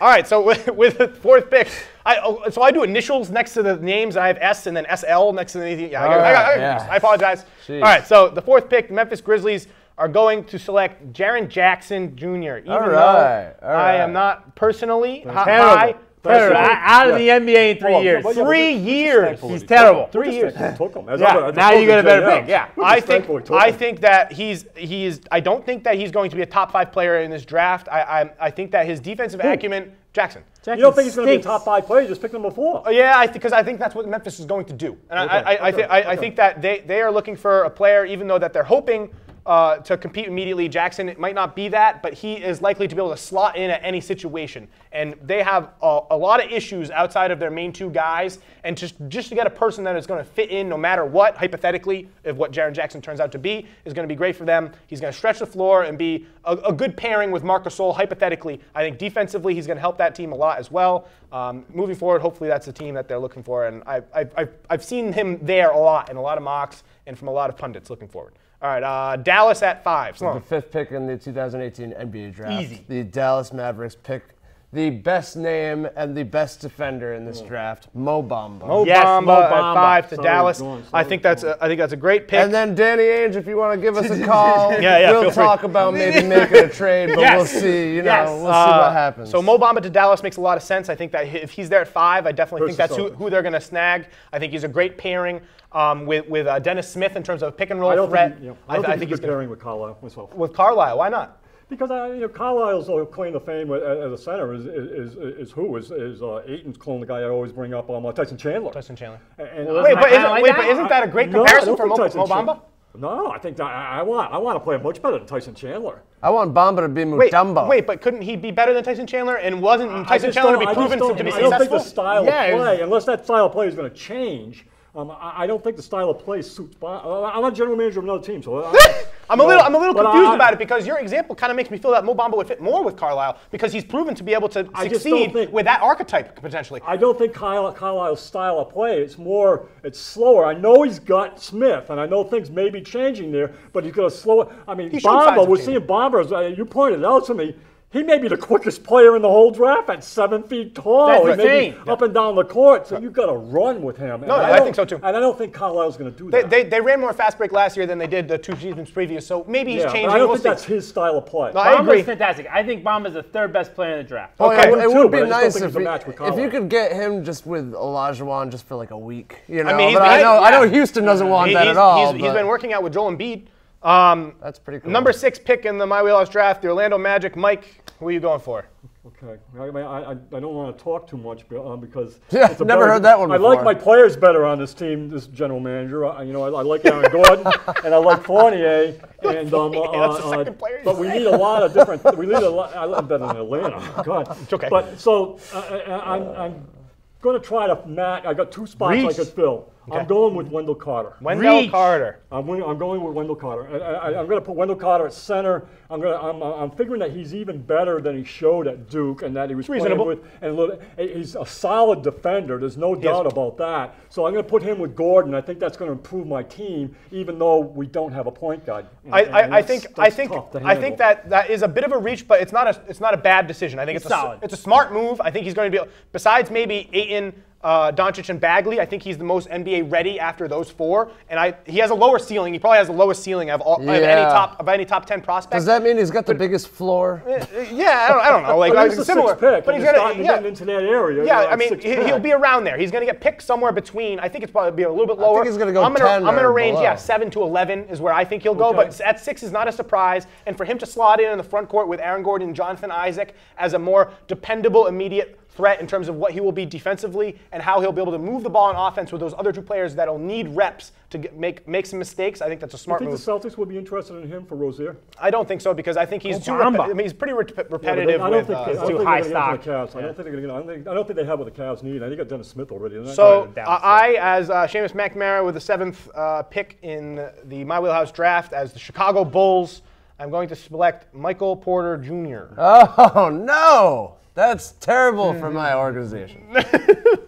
All right, so with, with the fourth pick, I oh, so I do initials next to the names. And I have S and then S L next to the yeah. I, got, I, got, I, yeah. I apologize. Jeez. All right, so the fourth pick, the Memphis Grizzlies are going to select Jaren Jackson Junior Even All though right, all I right. am not personally hi- Terrible. high. Terrible. Out of the N B A in three Well, years. but yeah, Three but years. He's terrible. Three years. Took him. As Yeah, other- as now opposed you got a to better J pick, L. yeah. I think Disrespectfully took I him. think that he's he is. I don't think that he's going to be a top five player in this draft. I I, I think that his defensive acumen, Jackson. You don't think he's going to be a stinks. top five player? You just picked him before. Uh, Yeah, I because I think that's what Memphis is going to do, and I, Okay, I, I, okay, thi- I, I okay. think that they, they are looking for a player, even though that they're hoping uh, to compete immediately. Jackson, it might not be that, but he is likely to be able to slot in at any situation, and they have a, a lot of issues outside of their main two guys, and just just to get a person that is going to fit in no matter what, hypothetically, if what Jaren Jackson turns out to be, is going to be great for them. He's going to stretch the floor and be a, a good pairing with Marc Gasol. Hypothetically, I think defensively he's going to help that team a lot as well. Um, moving forward, hopefully that's the team that they're looking for, and I've, I've, I've, I've seen him there a lot in a lot of mocks and from a lot of pundits looking forward. All right, uh, Dallas at five. The Sloan. fifth pick in the two thousand eighteen N B A draft. Easy. The Dallas Mavericks pick the best name and the best defender in this draft, Mo Bamba. Mo Yes, Bamba Mo at Bamba. five to Sorry, Dallas. go on, I sorry, think that's go on. a, I think that's a great pick. And then Danny Ainge, if you want to give us a call, Yeah, yeah, we'll feel free. talk about maybe making a trade, but Yes. we'll see. You know, Yes. we'll see Uh, what happens. So Mo Bamba to Dallas makes a lot of sense. I think that he- if he's there at five, I definitely think Versus that's who, Celtics. who they're going to snag. I think he's a great pairing um, with with uh, Dennis Smith in terms of pick and roll I don't threat. think, you know, I, I don't I think, think he's he's gonna, pairing with Carlisle myself. with Carlisle. Why not? Because I, you know, Carlisle's uh, claim to fame as as a center is is, is, is who is is uh, Aiton's clone, the guy I always bring up, um, uh, Tyson Chandler. Tyson Chandler. And, Well, Wait, Not but kinda isn't, like wait, that? but isn't that a great No, I comparison don't for think Mo, Tyson Mo Chan- Bamba? No, I think that I, I want I want to play much better than Tyson Chandler. I want Bamba to be Wait, Mutombo. wait, but couldn't he be better than Tyson Chandler? And wasn't I Tyson just Chandler to don't- be I just proven don't- to be I don't think successful? the style Yeah, it of was- play, unless that style of play is going to change. Um, I, I don't think the style of play suits. Bob. I'm a general manager of another team, so I, I'm a little, I'm a little but confused I- about it because your example kind of makes me feel that Mo Bamba would fit more with Carlisle because he's proven to be able to I just don't succeed think- with that archetype potentially. I don't think Kyle, Carlisle's style of play. It's more, it's slower. I know he's got Smith, and I know things may be changing there, but he's got to slow it. I mean, He showed signs Bamba, of we're changing. seeing Bamba. as, uh, You pointed it out to me. He may be the quickest player in the whole draft at seven feet tall. That's He the may be thing. up and down the court, so you've got to run with him. And No, I don't- think so too. And I don't think Carlisle's going to do They, that. they, they ran more fast break last year than they did the two seasons previous, so maybe he's yeah, but changing. I don't We'll think see. that's his style of play. No, I agree. Bamba's fantastic. I think Bamba's the third best player in the draft. Oh, Okay. it, I do it too, would but be I just don't nice think if, he's a he- match with if Carlisle. you could get him just with Olajuwon just for like a week. You know, mean, he's but I been- know I know yeah. Houston doesn't want He- that he's, at all. he's- he's but been working out with Joel Embiid. Um, That's pretty cool. number six pick in the My Wheelhouse draft, the Orlando Magic. Mike, who are you going for? Okay, I, mean, I, I, I don't want to talk too much be- uh, because Yeah, it's a never very- heard that one I like before. my players better on this team, this general manager. I, you know, I, I like Aaron Gordon and I like Fournier, and um, uh, That's the uh, second player you but we need a lot of different. We need a lot. I like better than Atlanta. God, It's okay. But so uh, I, I'm, I'm going to try to match. I got two spots I Reach. could fill. I'm going with Wendell Carter. Wendell Reach. Carter. I'm, going- I'm going with Wendell Carter. I, I, I'm going to put Wendell Carter at center. I'm going. To, I'm, I'm figuring that he's even better than he showed at Duke, and that he was Reasonable. playing with. And look, he's a solid defender. There's no doubt about that. So I'm going to put him with Gordon. I think that's going to improve my team, even though we don't have a point guard. And- I, and I, I that's- think I that's think tough to I think handle. that that is a bit of a reach, but it's not a it's not a bad decision. I think it's, It's a, s- solid. it's a smart move. I think he's going to be besides maybe Ayton, uh, Doncic, and Bagley. I think he's the most N B A ready after those four, and I he has a lower ceiling. He probably has the lowest ceiling of, all, of any Yeah. top of any top ten prospect. Does that mean he's got the biggest floor? Uh, yeah, I don't, I don't know. Like, But like he's a similar, sixth pick, but and he's he's gonna starting yeah. getting into that area. Yeah, you know, I mean, sixth he, pick. he'll be around there. He's going to get picked somewhere between. I think it's probably be a little bit lower. he's gonna go I'm gonna, ten I'm gonna or range, below. yeah, seven to eleven is where I think he'll go. Okay. But at six is not a surprise. And for him to slot in in the front court with Aaron Gordon and Jonathan Isaac as a more dependable, immediate threat in terms of what he will be defensively and how he'll be able to move the ball on offense with those other two players that'll need reps to get, make make some mistakes. I think that's a You smart think move. the Celtics would be interested in him for Rozier? I don't think so because I think he's too. Bamba. Rep- I mean, he's pretty rep- Yeah, but repetitive they- I don't with. think uh, they, I don't too think high they're gonna get stock. the Cavs. I don't think they're going to. I don't think, I don't think they have what the Cavs need. I think they got Dennis Smith already. They're not So gonna- Dallas, uh, I, as uh, Sheamus McNamara with the seventh uh, pick in the My Wheelhouse draft, as the Chicago Bulls, I'm going to select Michael Porter Junior Oh no, that's terrible for my organization.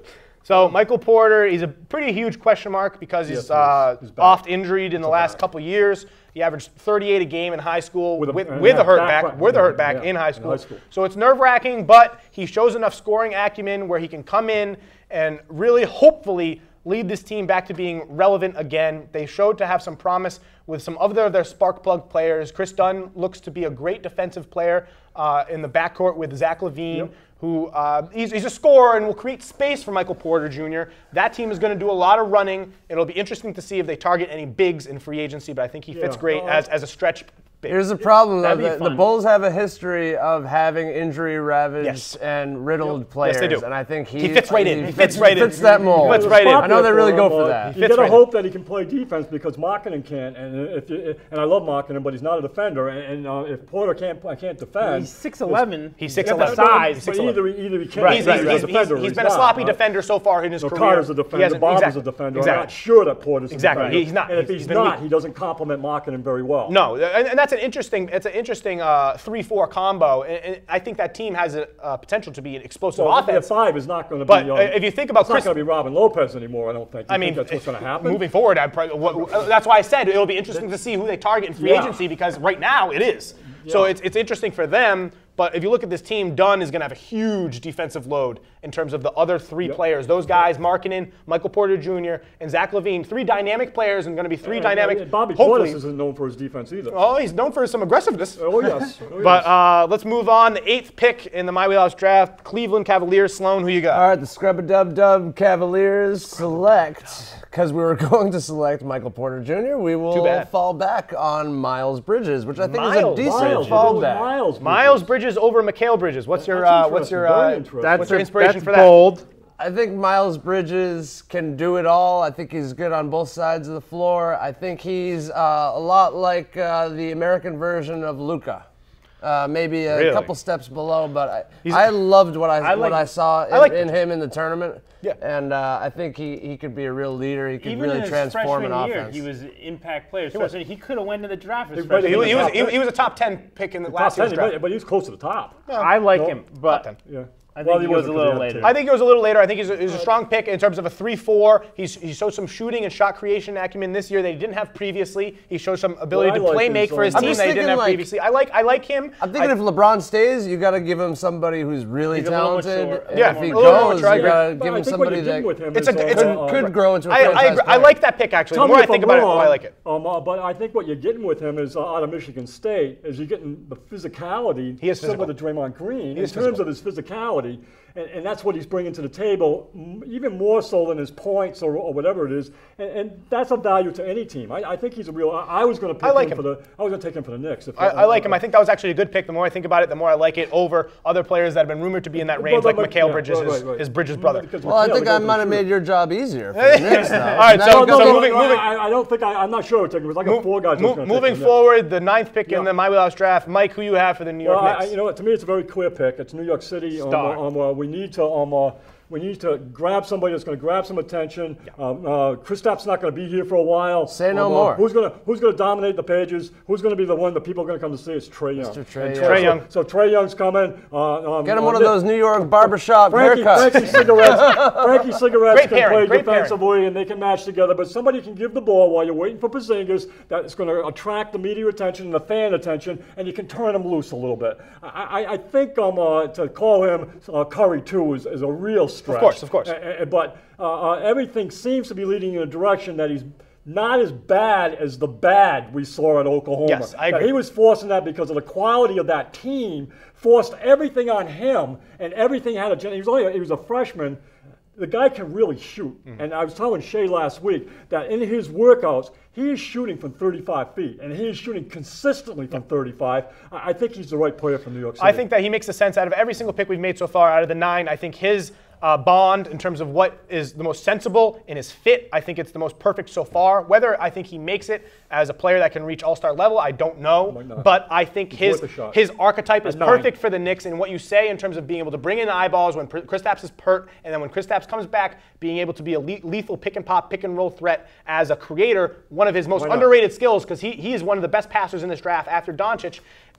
So Michael Porter, he's a pretty huge question mark because he's, Yes, he is. uh, He's back. oft injured in the a last back. couple years. He averaged thirty-eight a game in high school with, With a- with, and a hurt back- back, with a yeah, hurt back yeah, in high in school. high school. So it's nerve-wracking, but he shows enough scoring acumen where he can come in and really, hopefully, lead this team back to being relevant again. They showed to have some promise with some other of their spark plug players. Chris Dunn looks to be a great defensive player uh, in the backcourt with Zach LaVine, Yep. who uh, he's, he's a scorer and will create space for Michael Porter Junior That team is going to do a lot of running. It'll be interesting to see if they target any bigs in free agency, but I think he fits Yeah. great Uh, as, as a stretch big. Here's the problem, though. That'd be The, the fun. Bulls have a history of having injury-ravaged Yes. and riddled players. Yes, they do. And I think he, He fits right in. He fits he right in. fits that mold. He fits right in. I know they really go for him, that. You fits got to right in. hope that he can play defense because Markkinen can't, and if you, and I love Markkinen, but he's not a defender. And, and uh, if Porter can't can't defend, He's six eleven. He's got six the eleven. size. He's But six eleven. either he- either he can't. Right, he's, he's, he's, he's, a defender. he's or been a not, sloppy right? defender so far in his No, career. Carter's a He defender. hasn't- Bob exactly, is a defender. Exactly. I'm not sure that Porter's a Exactly. defender. He's not. And if He's- he's, he's been not, weak. he doesn't complement Markkinen very well. No, and, and that's an interesting. It's an interesting uh, three four combo, and, and I think that team has a uh, potential to be an explosive Well, offense. the five is not going to But be. uh, Um, if you think about it's Chris, not going to be Robin Lopez anymore. I don't think. You I mean, think that's what's going to happen. moving forward, I probably, what, that's why I said it'll be interesting to see who they target in free Yeah. agency because right now it is. So Yeah. it's it's interesting for them. But if you look at this team, Dunn is going to have a huge defensive load in terms of the other three Yep. players. Those guys, Markkinen, Michael Porter Junior, and Zach LaVine, three dynamic players, and going to be three And- dynamic. and Bobby hopefully, Portis isn't known for his defense either. oh, he's known for some aggressiveness. Oh yes. Oh, But yes. uh, let's move on. The eighth pick in the My Wheelhouse draft, Cleveland Cavaliers. Sloan, who you got? All right, the Scrub-a-Dub-Dub Cavaliers select, because we were going to select Michael Porter Junior, we will bad. fall back on Miles Bridges, which I think Miles, is a decent Miles, fallback. Miles, Miles Bridges over Mikal Bridges. What's your That's uh, what's your interesting, very uh, interesting. what's your inspiration that's for that? bold. I think Miles Bridges can do it all. I think he's good on both sides of the floor. I think he's uh, a lot like uh, the American version of Luka. Uh, maybe a Really? couple steps below, but I, He's- I loved what I, I what like- I saw in, I like- in him in the tournament. Yeah. And uh, I think he, he could be a real leader. He could Even really in his transform an freshman year, offense. he was an impact player. So he could have went to the draft his He- freshman He, but was- he year. was he, was- he was a top ten pick in the Top last ten, year's draft. but, but he's close to the top. I like No. him, but ten. Yeah. I think Well, he he goes a wasn't little because he had later. to. I think it was a little later. I think he's a, he's a strong pick in terms of a three four. He's, he showed some shooting and shot creation acumen this year that he didn't have previously. He showed some ability What I to like play is, make for his um, I'm team just that he didn't thinking, have like- previously. I like I like him. I'm thinking I, if LeBron stays, you got to give him somebody who's really He's a little talented. mature. And Yeah, if he a little more goes, mature, I you agree. got to But give I him think somebody what you're that getting with him It's is, a- uh, it's a- uh, could grow into a I, I, franchise agree- I player. like that pick actually. Tell The more me I if think I'm about it, the wrong, more I like it. Um, uh, but I think what you're getting with him is uh, out of Michigan State is you're getting the physicality He is similar physical. to Draymond Green in is terms physical. of his physicality, and, and that's what he's bringing to the table, m- even more so than his points or, or whatever it is, and, and that's of value to any team. I, I think he's a real. I, I was going to pick I like him, him. for the. I was going to take him for the Knicks. If I, I like him. I think that was actually a good pick. The more I think about it, the more I like it over other players that have been rumored to be in that range, like But- but- Mikal yeah, Bridges, right, is, right, right. is Bridges' brother. Because Well, I McHale think would go I to the might have shooter. made your job easier for the Knicks now. All right, Now so- you No, so no, moving- no, moving- I, I don't think I, I'm not sure. It was like a four guys. I was Mo- gonna take moving from the Knicks. forward, the ninth pick in Yeah. the My Wheelhouse draft. Mike, who you have for the New York Well, I, Knicks? you know what? To me, it's a very clear pick. It's New York City. Um, Star. um, uh, we need to. Um, uh, we need to grab somebody that's going to grab some attention. Um, uh, Kristaps not going to be here for a while. Say no Um, uh, more. Who's going to Who's going to dominate the pages? Who's going to be the one that people are going to come to see? It's Trae Young. Mister Trae And Young. Trae so- Young. So Trae Young's coming. Uh, um, Get him uh, one of Nick- those New York barbershop Frankie, haircuts. Frankie cigarettes. Frankie cigarettes Great can pairing, play great pairing. defensively, and they can match together. But somebody can give the ball while you're waiting for Porzingis. That's going to attract the media attention and the fan attention, and you can turn him loose a little bit. I, I, I think um, uh, to call him uh, Curry too is, is a real stretch. Of course, of course. Uh, uh, but uh, uh, everything seems to be leading in a direction that he's not as bad as the bad we saw at Oklahoma. Yes, I That agree. he was forcing that because of the quality of that team, forced everything on him, and everything had a. gen- He was only a, he was a freshman. The guy can really shoot, Mm-hmm. and I was telling Shea last week that in his workouts he is shooting from thirty-five feet, and he is shooting consistently from thirty-five. I, I think he's the right player for New York City. I think that he makes the sense out of every single pick we've made so far. Out of the nine, I think his uh, bond in terms of what is the most sensible in his fit, I think it's the most perfect so far. Whether I think he makes it as a player that can reach all-star level, I don't know. Might not. But I think his worth a shot. his archetype is At nine. perfect for the Knicks and what you say in terms of being able to bring in eyeballs when Kristaps is pert, and then when Kristaps comes back, being able to be a le- lethal pick and pop, pick and roll threat as a creator. One of his most Why not? underrated skills because he he is one of the best passers in this draft after Doncic.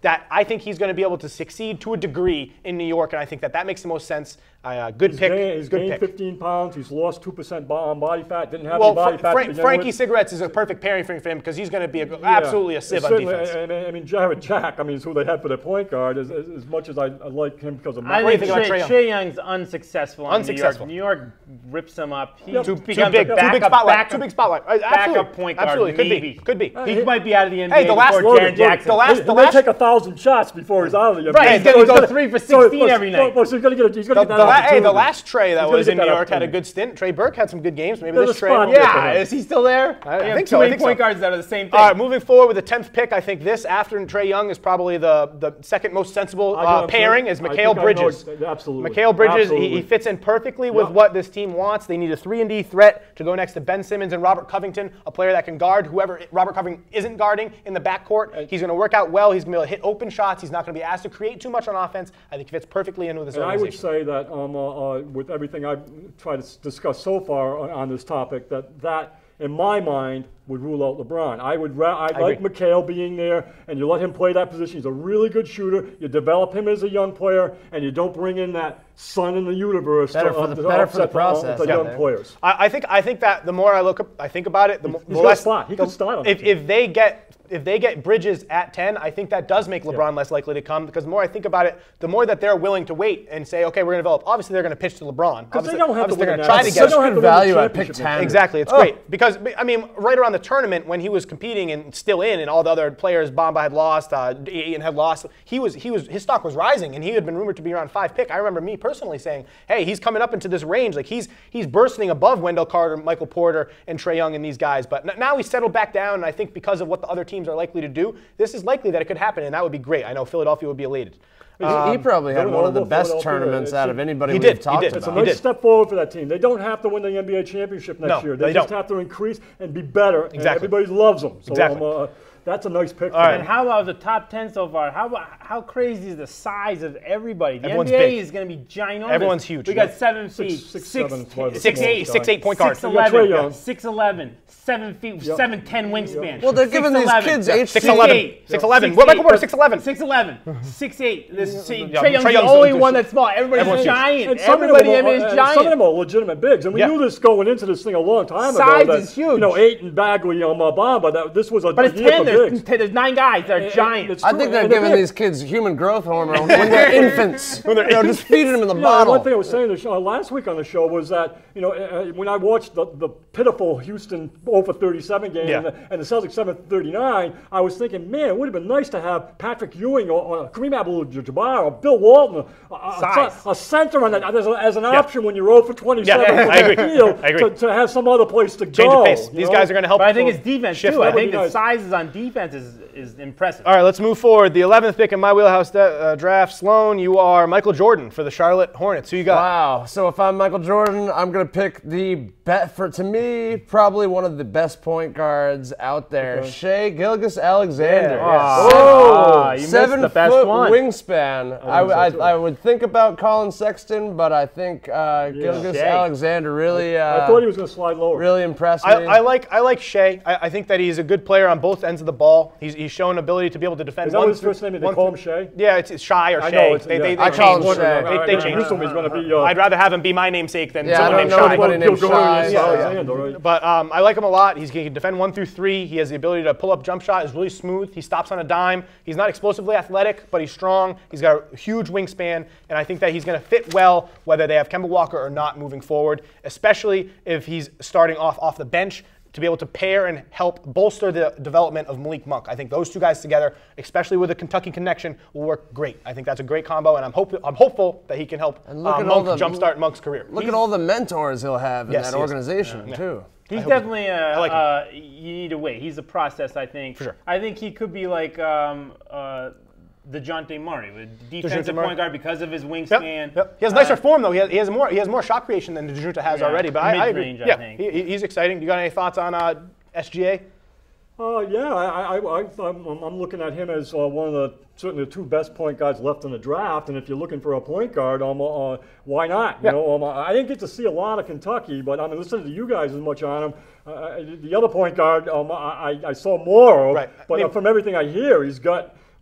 that I think he's going to be able to succeed to a degree in New York, and I think that that makes the most sense. Uh, good he's pick. Gained, he's good gained pick. fifteen pounds. He's lost two percent body fat. Didn't have well, any body Fra- fat. Fra- to begin Frankie with. Cigarettes is a perfect pairing for him because he's going to be a, Yeah. absolutely a sieve on Certainly, defense. I, I, I mean, Jared Jack, I mean, is who they had for their point guard. As, as, as much as I, I like him because of I do you think think about Trae, Trae Young? Trae Young's unsuccessful. In Unsuccessful. New York. New York rips him up. He Yep. Too, becomes too big, a too backup, big spotlight. backup, Too big spotlight. Uh, Absolutely, backup point guard. absolutely, could maybe. be, could be. He might be out of the N B A Hey, the last- before Logan, Jaren Logan, Jackson. the last- He, the he may last- take a thousand shots before he's out of the N B A. Right, he's gonna go three for sixteen every night. So, so he's gonna get. A, he's gonna The, get the that la- hey, the opportunity. last Trey that He's gonna was get in New that York had a opportunity. good stint. Trey Burke had some good games. Maybe There's this a Trey. spot will- there Yeah, for him. is he still there? I- I We have think two so, I eight think point so. guards that are the same thing. All right, moving forward with the tenth pick, I think this after Trae Young is probably the, the second most sensible I know uh, what I'm pairing saying. is I Mikal think I know Bridges. it- absolutely. Mikal Bridges, he, Absolutely. he fits in perfectly with Yep. what this team wants. They need a three and D threat to go next to Ben Simmons and Robert Covington, a player that can guard whoever Robert Covington isn't guarding in the backcourt. He's going to work out well. He's going to be able to hit open shots. He's not going to be asked to create too much on offense. I think he fits perfectly in with this And I would organization. say that um, uh, uh, with everything I've tried to s- discuss so far on, on this topic, that that in my mind would rule out LeBron. I would ra- I, I like agree. Mikal being there, and you let him play that position. He's a really good shooter. You develop him as a young player, and you don't bring in that son in the universe Better to, for uh, the- to better for the upset process, the, yeah. young players. I, I think I think that the more I look up, I think about it, the, mo- He's the got a less spot. He the- could start on if the team. if they get if they get Bridges at ten, I think that does make LeBron less likely to come because the more I think about it, the more that they're willing to wait and say, okay, we're going to develop. Obviously, they're going to pitch to LeBron. Because they Obviously- don't have to obviously win they're a going to try to national- get. they don't have to Good win the value at pick championship. ten. Exactly, it's Oh. great because I mean, right around the tournament when he was competing and still in, and all the other players, Bamba had lost, uh, Ian had lost. He was he was his stock was rising, and he had been rumored to be around five pick. I remember me personally saying, "Hey, he's coming up into this range. Like he's he's bursting above Wendell Carter, Michael Porter, and Trae Young and these guys." But n- now he's settled back down, and I think because of what the other teams are likely to do, this is likely that it could happen, and that would be great. I know Philadelphia would be elated. He- he probably had Villanova, one of the best Philadelphia, tournaments it's- out of anybody He we've did, he talked did. It's a He about. nice did. step forward for that team. They don't have to win the N B A championship next No, year. They, they just don't. have to increase and be better. And Exactly. everybody loves them. So Exactly. um, uh, that's a nice pick. for All right. them. And how about the top ten so far? How about, how crazy is the size of everybody? The Everyone's N B A big. is going to be ginormous. Everyone's huge. We got seven Six- feet, six, six, seven is wide, Six small eight, guy. six eight point guard. six You got Trae eleven, Young. six eleven, seven feet, Yep. seven ten wingspan. Well, they're giving these six eleven. kids H Six C. eleven. eight. Six eleven. Six What Michael eight. Porter? Six eleven. six eleven, six eight. This, see, Yeah, Trae Young's Trae the Young's only the- one that's small. Everybody's Everyone's huge. giant. And some Everybody of in them is are, and giant. some of them are legitimate bigs, and we Yeah. knew this going into this thing a long time Size ago. That, is huge. You know, eight and Bagley on my bomb, but that, this was a But it's year ten. for There's, bigs. ten, there's nine guys that are And- giant. it's I true, think they're and they're giving big. these kids human growth hormone when they're infants. When they're, you know, just feeding them in the You know, bottle. one thing I was saying the show, uh, last week on the show was that, you know, uh, when I watched the, the pitiful Houston oh for thirty-seven game Yeah. and, the, and the Celtics seven for thirty-nine, I was thinking, man, it would have been nice to have Patrick Ewing or, or Kareem Abdul-Jabbar or Bill Walton, a, a, Size. a center on that as, a, as an option when you're oh for twenty-seven Yeah, from I the agree. field I agree. To, to have some other place to Change go. of pace. you These know? guys are going to help. But I think for- it's defense shift too. I that. think be the nice. sizes on defense is, is impressive. All right, let's move forward. The eleventh pick in my wheelhouse de- uh, draft. Sloan, you are Michael Jordan for the Charlotte Hornets. Who you got? Wow. So if I'm Michael Jordan, I'm going to pick the bet for, to me, probably one of the best point guards out there, Okay. Shea Gilgeous-Alexander. Ah, Oh, you missed seven the best foot one. wingspan. I, think so, I, too. I would think about Colin Sexton, but I think uh, Gilgeous-Alexander really, uh, I thought he was going to slide lower. really impressed me. I, I like I like Shea. I, I think that he's a good player on both ends of the ball. He's, he's shown ability to be able to defend. Is that one what his through- first name is? They one call him through- Shea? Yeah, it's, it's Shy or I Shea. know. It's, They, yeah. they, they I call him changed. Shea. They, they I changed. assume he's going to be. Uh, I'd rather have him be my namesake than Yeah, I someone don't named know Shy. anybody named Shy. Yeah, so- Alexander, right? But um, I like him a lot. He's, he can defend one through three. He has the ability to pull up jump shot. Is really smooth. He stops on a dime. He's not explosively athletic, but he's strong. He's got a huge wingspan, and I think that he's going to fit well whether they have Kemba Walker or not moving forward, especially if he's starting off off the bench to be able to pair and help bolster the development of Malik Monk. I think those two guys together, especially with a Kentucky connection, will work great. I think that's a great combo, and I'm, hope, I'm hopeful that he can help And look uh, at all Monk the- jumpstart Monk's career. Look He's- at all the mentors he'll have in Yes, that he is. organization, Yeah. too. He's hope definitely a. I like him. uh, you need to wait. He's a process, I think. For sure. I think he could be like um, uh, DeJounte Murray, with defensive Murray. point guard because of his Yep, wingspan. yep. He has nicer Uh, form though. He has, he has more. He has more shot creation than DeJuta has Yeah, already. But I, I agree. mid-range, I Yeah, think. he, he's exciting. You got any thoughts on uh, S G A? Uh, yeah, I, I, I, I'm, I'm looking at him as uh, one of the certainly the two best point guards left in the draft. And if you're looking for a point guard, um, uh, why not? You Yeah. know, um, I didn't get to see a lot of Kentucky, but I'm listening to you guys as much on him. Uh, the other point guard, um, I, I saw more of, Right. I but mean- uh, from everything I hear, he's got.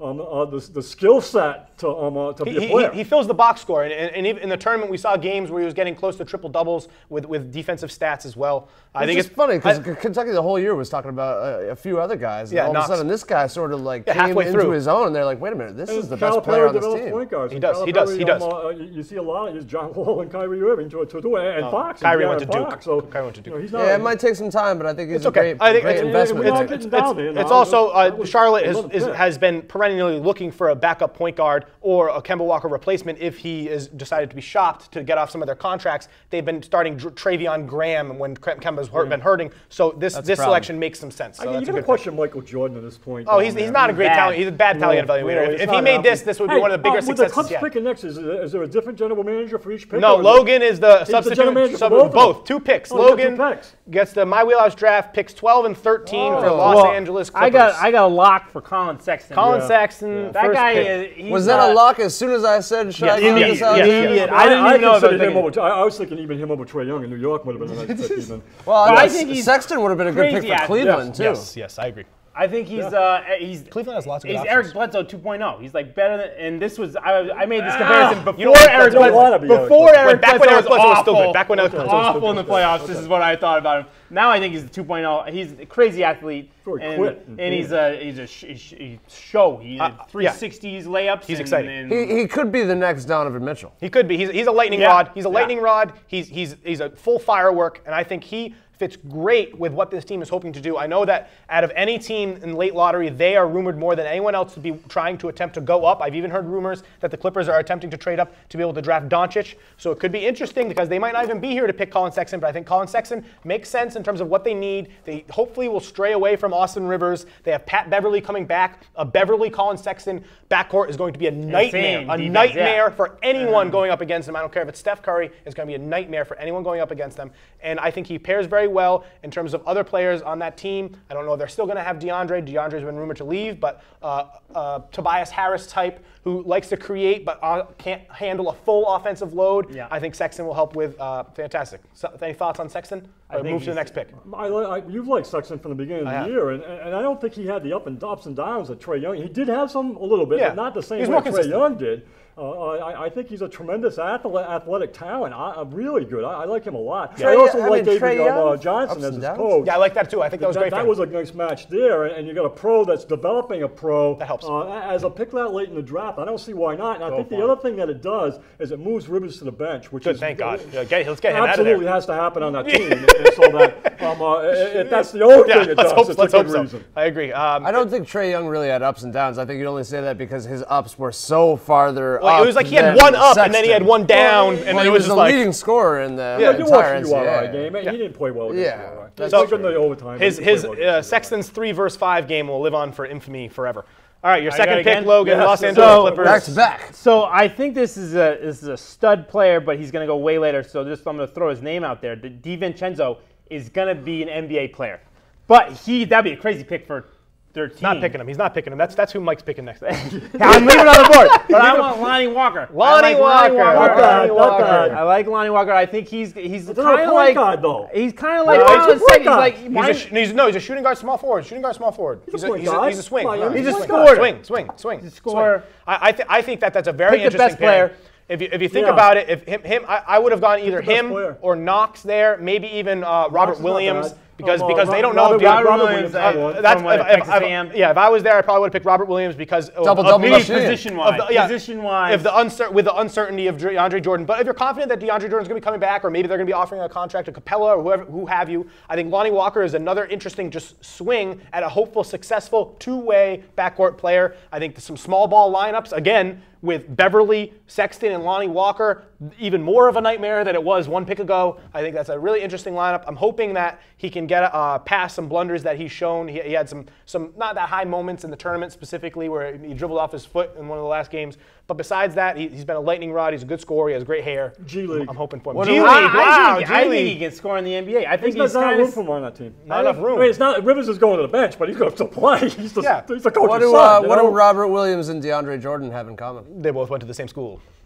um, uh, the, the skill set to, um, uh, to He, be a he, player. he fills the box score, and, and, and even in the tournament we saw games where he was getting close to triple doubles with, with defensive stats as well. I It's think just it's funny because I- Kentucky the whole year was talking about uh, a few other guys, and Yeah, all Knox. of a sudden this guy sort of like Yeah, came halfway into through. his own, and they're like, wait a minute, this And is the best Calipari player on this develops team. point guards. He And does, he does, he Calipari, does. Um, uh, you you see a lot of these John Wall and Kyrie Irving to, to do it, and Fox. and Kyrie went to De'Aaron Duke. Fox, so, Kyrie went to Duke. You know, he's not, Yeah, it might take some time, but I think he's It's a okay. great, I think great it's- investment. we're not It's, getting it's, down there, it's, no, it's I'm also just- uh, that was- Charlotte I is, love the is, pick. has been perennially looking for a backup point guard or a Kemba Walker replacement if he is decided to be shopped to get off some of their contracts. They've been starting Dr- Travion Graham when Ke- Kemba's hurt, been hurting. So this That's this a problem. selection makes some sense. So I mean, that's you a got to good question Michael Jordan at this point. Oh, though, he's, he's man. not a great Bad. talent. He's a bad talent No, evaluator. no, if it's if not he made happening. this, this would be Hey, one of the bigger uh, with successes. the Cubs yet. picking next, is, is there a different general manager for each pick? No, or is it- Logan is the the substitute. general manager for sub- both of both, them? two picks. Oh, he got two Logan picks. gets the My Wheelhouse draft, picks twelve and thirteen for Oh. Los Well, Angeles Clippers. I got I got a lock for Colin Sexton. Colin Yeah. Sexton, That first guy pick. is. He's Was that a not- lock as soon as I said, should Yes, I give yes, this out? yes, Idiot. yes. I didn't even know considered about him thinking- over. I, I was thinking even him over Trae Young in New York would have been a nice pick. Even. Well, I, But I guess think he's Sexton would have been a good pick crazy for athlete. Cleveland, too. Yes, yes, I agree. I think he's uh he's Cleveland has lots of he's good Eric options. Bledsoe two point oh. He's like better than, and this was I, I made this comparison before You know what? Eric Don't wanna be Bledsoe. Eric Before Bledsoe. Eric Back when Bledsoe Eric Bledsoe was still awful. good. Back when Eric Bledsoe was still awful in the playoffs. This is what I thought about him. Now I think he's a two point oh. He's a crazy athlete, Before he and, quit. and he's a he's a sh- sh- he show. He Uh, had yeah. three sixties layups. He's and, exciting. and- He, he could be the next Donovan Mitchell. He could be. He's, he's a lightning Yeah. rod. He's a Yeah. lightning rod. He's he's he's a full firework, and I think he fits great with what this team is hoping to do. I know that out of any team in late lottery, they are rumored more than anyone else to be trying to attempt to go up. I've even heard rumors that the Clippers are attempting to trade up to be able to draft Doncic. So it could be interesting because they might not even be here to pick Colin Sexton, but I think Colin Sexton makes sense in terms of what they need. They hopefully will stray away from Austin Rivers. They have Pat Beverly coming back. A Beverly Colin Sexton backcourt is going to be a nightmare. A defense, nightmare yeah. for anyone going up against him. I don't care if it's Steph Curry. It's going to be a nightmare for anyone going up against them. And I think he pairs very well in terms of other players on that team. I don't know if they're still going to have DeAndre. DeAndre's been rumored to leave, but uh, uh, Tobias Harris type who likes to create but uh, can't handle a full offensive load. Yeah. I think Sexton will help with. Uh, fantastic. So, any thoughts on Sexton? I Or think move to the he's- next pick. I, li- I, you've liked Sexton from the beginning of I the have. year, and, and I don't think he had the up and ups and downs that Trae Young. He did have some a little bit, Yeah. but not the same He's way more Trae consistent. Young did. Uh, I, I think he's a tremendous athlete, athletic talent. I, I'm really good. I, I like him a lot. I Trae- also I like mean, David Trae um, uh, Young, Johnson ups as and his downs. coach. Yeah, I like that too. I think that was that, great that for him. was a nice match there, and, and you got a pro that's developing a pro. That helps. Uh, as a pick that late in the draft, I don't see why not. And I think for the it. other thing that it does is it moves Rivers to the bench, which Good, is thank God. Yeah, get, let's get him out of absolutely there. has to happen on that team. and so that um, uh, if that's the only Yeah, thing it let's does, hope, it's let's a hope good so. reason. I agree. Um, I don't think Trae Young really had ups and downs. I think you'd only say that because his ups were so farther well, up it was like he had than one up and then he had Sexton. one down, Well, and Well, then he it was was just the like leading scorer in the Yeah, you entire watched the U R I N C double A. game, and he didn't play well against Yeah. the U R I. That's Like true. in the overtime. his he didn't his play well against the U R I. uh, Sexton's three versus five game will live on for infamy forever. All right, your I second got pick, again? Logan, Yes, Los yes, Angeles so- Clippers. Back to back. So I think this is a this is a stud player, but he's going to go way later. So just I'm going to throw his name out there. DiVincenzo is going to be an N B A player, but he that'd be a crazy pick for thirteen. Not picking him. He's not picking him. That's that's who Mike's picking next. I'm leaving it on the board, but I want Lonnie Walker. Lonnie I like Walker. Lonnie Not bad, not Walker. bad. I like Lonnie Walker. I think he's he's He's not a kind of point like guard, though. he's kind of like No, he's a Colin point Sexton. He's guard. like He's why- a, sh- he's, no, he's a shooting guard, small forward. Shooting guard, small forward. He's a a, point he's a, guard. he's a swing. Well, No, he's a swing. scorer. Swing, swing, swing. He's a scorer. I, I, th- I think that that's a very Pick the interesting best player. pairing. If you, if you think Yeah. about it, if him, him I, I would have gone either the best him player. or Knox there, maybe even uh, Robert is not Williams, bad. because Um, uh, because they don't Robert- know if Robert Robert Williams, Williams. I Uh, want. that's From what, if, if, Texas if- A and M? yeah. If I was there, I probably would have picked Robert Williams because of- Double, of double the- machine. position of wise, the- yeah, position wise. If the uncer- with the uncertainty of Dre- DeAndre Jordan, but if you're confident that DeAndre Jordan's going to be coming back, or maybe they're going to be offering a contract to Capella or whoever who have you, I think Lonnie Walker is another interesting just swing at a hopeful, successful two-way backcourt player. I think some small ball lineups again with Beverly, Sexton, and Lonnie Walker, even more of a nightmare than it was one pick ago. I think that's a really interesting lineup. I'm hoping that he can get uh, past some blunders that he's shown. He, he had some some not that high moments in the tournament specifically where he dribbled off his foot in one of the last games. But besides that, he, he's been a lightning rod. He's a good scorer. He has great hair. G League. I'm hoping for him. What G do League. we- I, I Wow, think, G I think he League. can score in the N B A. I think There's he's not kind room of for him on that team. Not enough room. I mean, it's not Rivers is going to the bench, but he's going to play. He's the, Yeah. he's the coach's What do, son. uh, you what do know? Robert Williams and DeAndre Jordan have in common? They both went to the same school.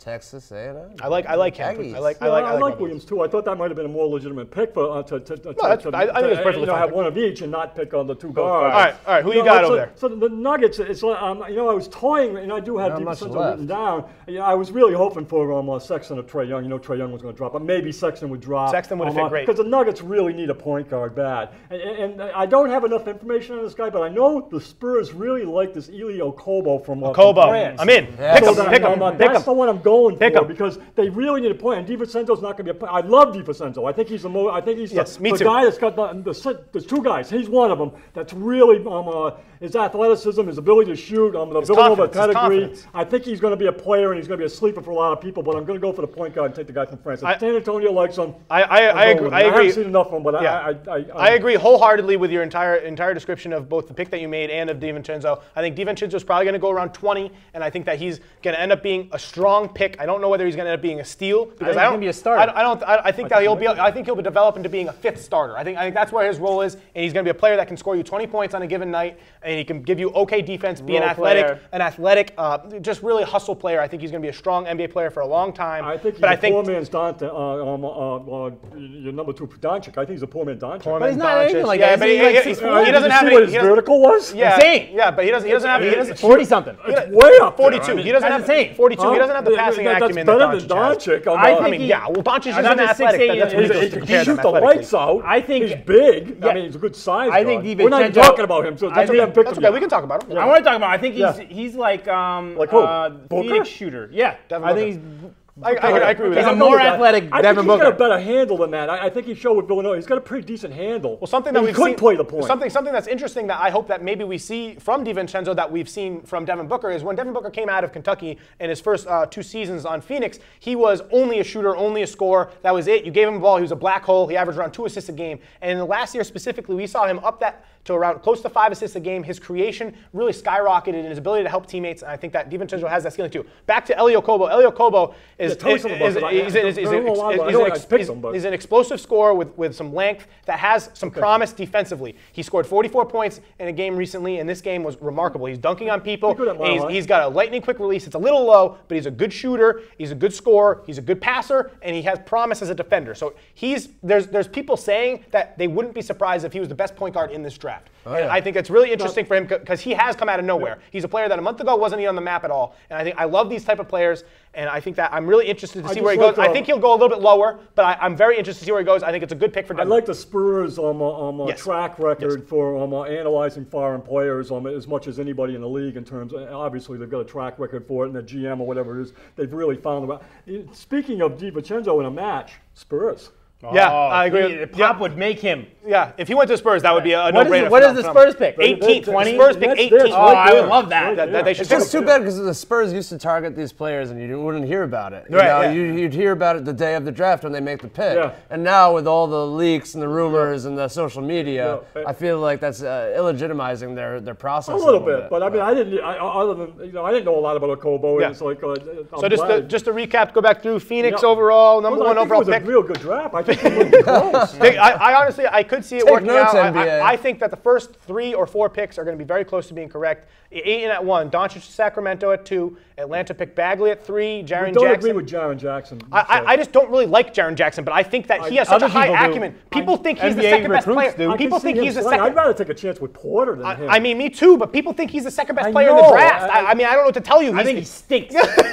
Texas A and M. I like I like him. Aggies. I like I Yeah, like I, I like, like Williams too. I thought that might have been a more legitimate pick for uh, to, to, to, that's- to, I- I think it's to, perfectly you know, fine have pick. one of each and not pick on the two guards. All right, all right. Who you know, got so, over there? So the Nuggets, it's like, um, you know, I was toying, and I do have Not much DiVincenzo left. written down. You know, I was really hoping for um, uh, Sexton or Trae Young. You know, Trae Young was going to drop, but maybe Sexton would drop. Sexton would have fit great. Because the Nuggets really need a point guard bad. And, and, and I don't have enough information on this guy, but I know the Spurs really like this Eli Okobo from, uh, Kobo. from France. I'm in. Yeah. Pick So him. that- Pick him. um, uh, Pick that's him. the one I'm going Pick for him. because they really need a point. And DiVincenzo's not going to be a point. I love DiVincenzo. I think he's the mo- I think he's Yes, the, me the too. guy that's got the, the si- there's two guys. He's one of them. That's really um, uh, his athleticism, his ability to shoot, um, the His Villanova confidence, his pedigree. confidence. I think he's going to be a player and he's going to be a sleeper for a lot of people. But I'm going to go for the point guard and take the guy from France. If I- San Antonio likes him, I I, I I'll go agree. with him. I I haven't agree. seen enough of him, but Yeah. I, I, I, I agree wholeheartedly with your entire entire description of both the pick that you made and of DiVincenzo. I think DiVincenzo is probably going to go around twenty, and I think that he's going to end up being a strong pick. I don't know whether he's going to end up being a steal because he's I don't. gonna be a starter. I, don't- I don't. I, I think that he'll be. I think he'll be develop into being a fifth starter. I think. I think that's where his role is, and he's going to be a player that can score you twenty points on a given night, and he can give you okay defense, be an Role athletic, player. an athletic, uh, just really hustle player. I think he's going to be a strong N B A player for a long time. I think he's but a I think poor man's Dante, uh, um, uh, uh, your number two Doncic. I think he's a poor man Doncic. Poor But he's man's not anything Doncic. like yeah, that. but He's he, like he- six he- foot. he Did doesn't you have see any. what he his doesn't- vertical was? Yeah, Insane. Yeah, but he doesn't. He doesn't have. He doesn't. forty something. He doesn't- Way up there. forty-two. I mean, he doesn't that's have insane. forty-two. He Huh? doesn't have the Yeah, passing that- acumen that's that better than Doncic has. Doncic. Um, I uh, I think mean, he- yeah. Well, Doncic I'm isn't not just athletic. saying That, that's he's- ridiculous he to can compare shoot them the athletically. lights out. I think- he's big. Yeah. I mean, he's a good size. I think guard. We're not even DiVincenzo- talking about him, so I that's okay. think- I'm picking That's okay. him. We can talk about him. I want to talk about. I think he's Yeah. he's like um Like who? uh, Booker? Phoenix shooter. Yeah, Devin I think Booker. he's. I, I, I agree with He's that. a I know more that. athletic I Devin think he's got a Booker. better handle than that. I, I think he showed with Villanova. He's got a pretty decent handle. Well, something that he we've could seen, play the point. Something, something that's interesting that I hope that maybe we see from DiVincenzo that we've seen from Devin Booker is when Devin Booker came out of Kentucky in his first uh, two seasons on Phoenix, he was only a shooter, only a scorer. That was it. You gave him the ball. He was a black hole. He averaged around two assists a game. And in the last year specifically, we saw him up that to around close to five assists a game. His creation really skyrocketed in his ability to help teammates, and I think that DiVincenzo has that skill too. Back to Eli Okobo. Eli Okobo is Yeah, tell me is- something about is- that. I- is- I is- don't is- know a lot is- about it. I is know an I ex- picked is- him, but- is an explosive scorer with, with some length that has some promise defensively. He scored forty-four points in a game recently, and this game was remarkable. He's dunking on people. Pretty good at mile He's, high. he's got a lightning quick release. It's a little low, but he's a good shooter. He's a good scorer. He's a good passer, and he has promise as a defender. So he's there's there's people saying that they wouldn't be surprised if he was the best point guard in this draft. And yeah. I think that's really interesting for him because he has come out of nowhere. He's a player that a month ago wasn't even on the map at all. And I think I love these type of players, and I think that I'm really interested to I see where he just goes. like, I uh, think he'll go a little bit lower, but I, I'm very interested to see where he goes. I think it's a good pick for I Denver. like the Spurs' um, uh, um, uh, Yes. track record for um, uh, analyzing foreign players um, as much as anybody in the league in terms of, obviously they've got a track record for it, and the G M or whatever it is, they've really found it. Speaking of DiVincenzo in a match, Spurs. Yeah, Oh, I agree. he- with- Pop yeah. would make him. Yeah, if he went to Spurs, that would be a, a What is, no-brainer. it- what for is the them. Spurs pick? eighteenth. twenty? Spurs pick That's- eighteenth. that's Oh, right I would there. love that. That- that they Yeah. should It's pick just him. too bad because the Spurs used to target these players and you wouldn't hear about it. You Right, know, yeah. you, you'd hear about it the day of the draft when they make the pick. Yeah. And now with all the leaks and the rumors and the social media, Yeah. I feel like that's uh, illegitimizing their, their process. A little bit, but I mean, I didn't. I, other than you know, I didn't know a lot about Okobo. Yeah. And it's like, uh, I'm So just to, glad. just to recap, go back through Phoenix Yeah. overall, number Well, one I think overall it was pick. a real good draft. I think it was close. Big- I, I honestly, I could see it Take working notes, out. I, N B A. I, I think that the first three or four picks are going to be very close to being correct. Aiton at one, Doncic to Sacramento at two, Atlanta picked Bagley at three, I Jaren don't Jackson. agree with Jaren Jackson. I, I, I just don't really like Jaren Jackson, but I think that he has such a Other high people do. acumen. People think he's N the B A second best recruits player. do. I can People see think him he's the slaying. second. I'd rather take a chance with Porter than him. I mean, me too, but people think he's the second best I player in the know. draft. I, I- I mean, I don't know what to tell you. I He's- think he stinks.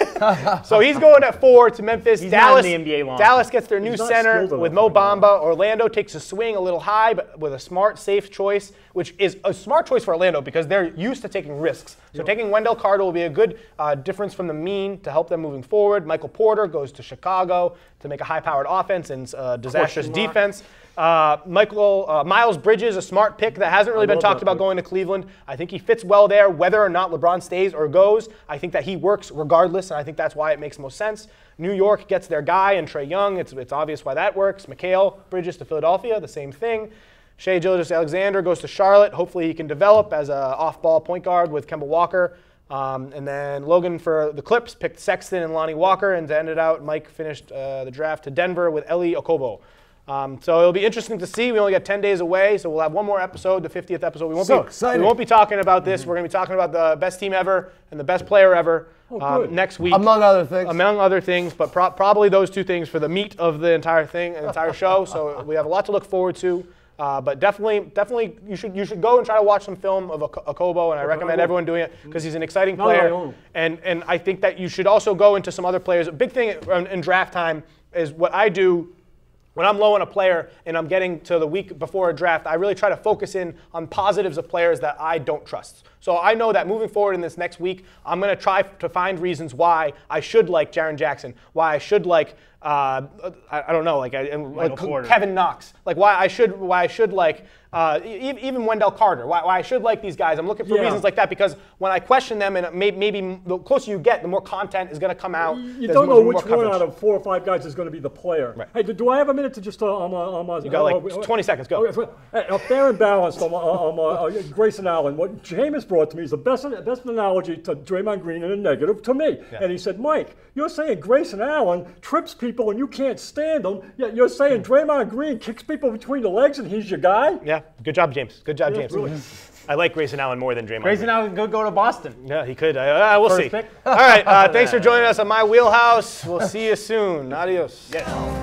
So he's going at four to Memphis. He's not Dallas, in the N B A long. Dallas gets their new He's not center skilled with enough Mo for him. Bamba. Orlando takes a swing a little high, but with a smart, safe choice, which is a smart choice for Orlando because they're used to taking risks. So taking Wendell Carter will be a good uh, difference from the mean to help them moving forward. Michael Porter goes to Chicago to make a high-powered offense and uh, disastrous Question mark. defense. Uh, Michael uh, Miles Bridges, a smart pick that hasn't really I been love talked that about pick. going to Cleveland. I think he fits well there, whether or not LeBron stays or goes. I think that he works regardless, and I think that's why it makes most sense. New York gets their guy and Trae Young. It's, it's obvious why that works. McHale Bridges to Philadelphia, the same thing. Shai Gilgeous-Alexander goes to Charlotte. Hopefully he can develop as an off-ball point guard with Kemba Walker. Um, and then Logan for the Clips picked Sexton and Lonnie Walker, and to end it out, Mike finished uh, the draft to Denver with Eli Okobo. Um, so it'll be interesting to see. We only got ten days away, so we'll have one more episode, the fiftieth episode. We won't So be exciting. we won't be talking about this. Mm-hmm. We're going to be talking about the best team ever and the best player ever Oh, um, good. next week. Among other things. Among other things, but pro- probably those two things for the meat of the entire thing, the entire show. So we have a lot to look forward to. Uh, but definitely, definitely, you should you should go and try to watch some film of Ak- Akobo, and I recommend everyone doing it because he's an exciting No, no, I player. own him. And and I think that you should also go into some other players. A big thing in, in draft time is what I do. When I'm low on a player and I'm getting to the week before a draft, I really try to focus in on positives of players that I don't trust. So I know that moving forward in this next week, I'm going to try to find reasons why I should like Jaren Jackson, why I should like, uh, I, I don't know, like, I, and, like Porter. Kevin Knox, like why I should, why I should like, uh, e- even Wendell Carter, why, why I should like these guys. I'm looking for Yeah. reasons like that because when I question them, and maybe, maybe the closer you get, the more content is going to come out. You There's don't more- know more which one coverage. out of four or five guys is going to be the player. Right. Hey, do, do I have a minute to just uh, um, uh, um, uh, You got like twenty seconds, go. Hey, uh, fair and balanced on, on, on uh, Grayson Allen. What Sheamus brought to me is the best best analogy to Draymond Green in a negative to me. Yeah. And he said, Mike, you're saying Grayson Allen trips people and you can't stand them. Yet you're saying Draymond Green kicks people between the legs and he's your guy? Yeah, good job, James. Good job, Yeah, James. really. I like Grayson Allen more than Draymond. Grayson Green. Allen could go to Boston. Yeah, he could. Uh, uh, we'll First see. pick. All right. Uh, thanks for joining us on My Wheelhouse. We'll see you soon. Adios. Yes.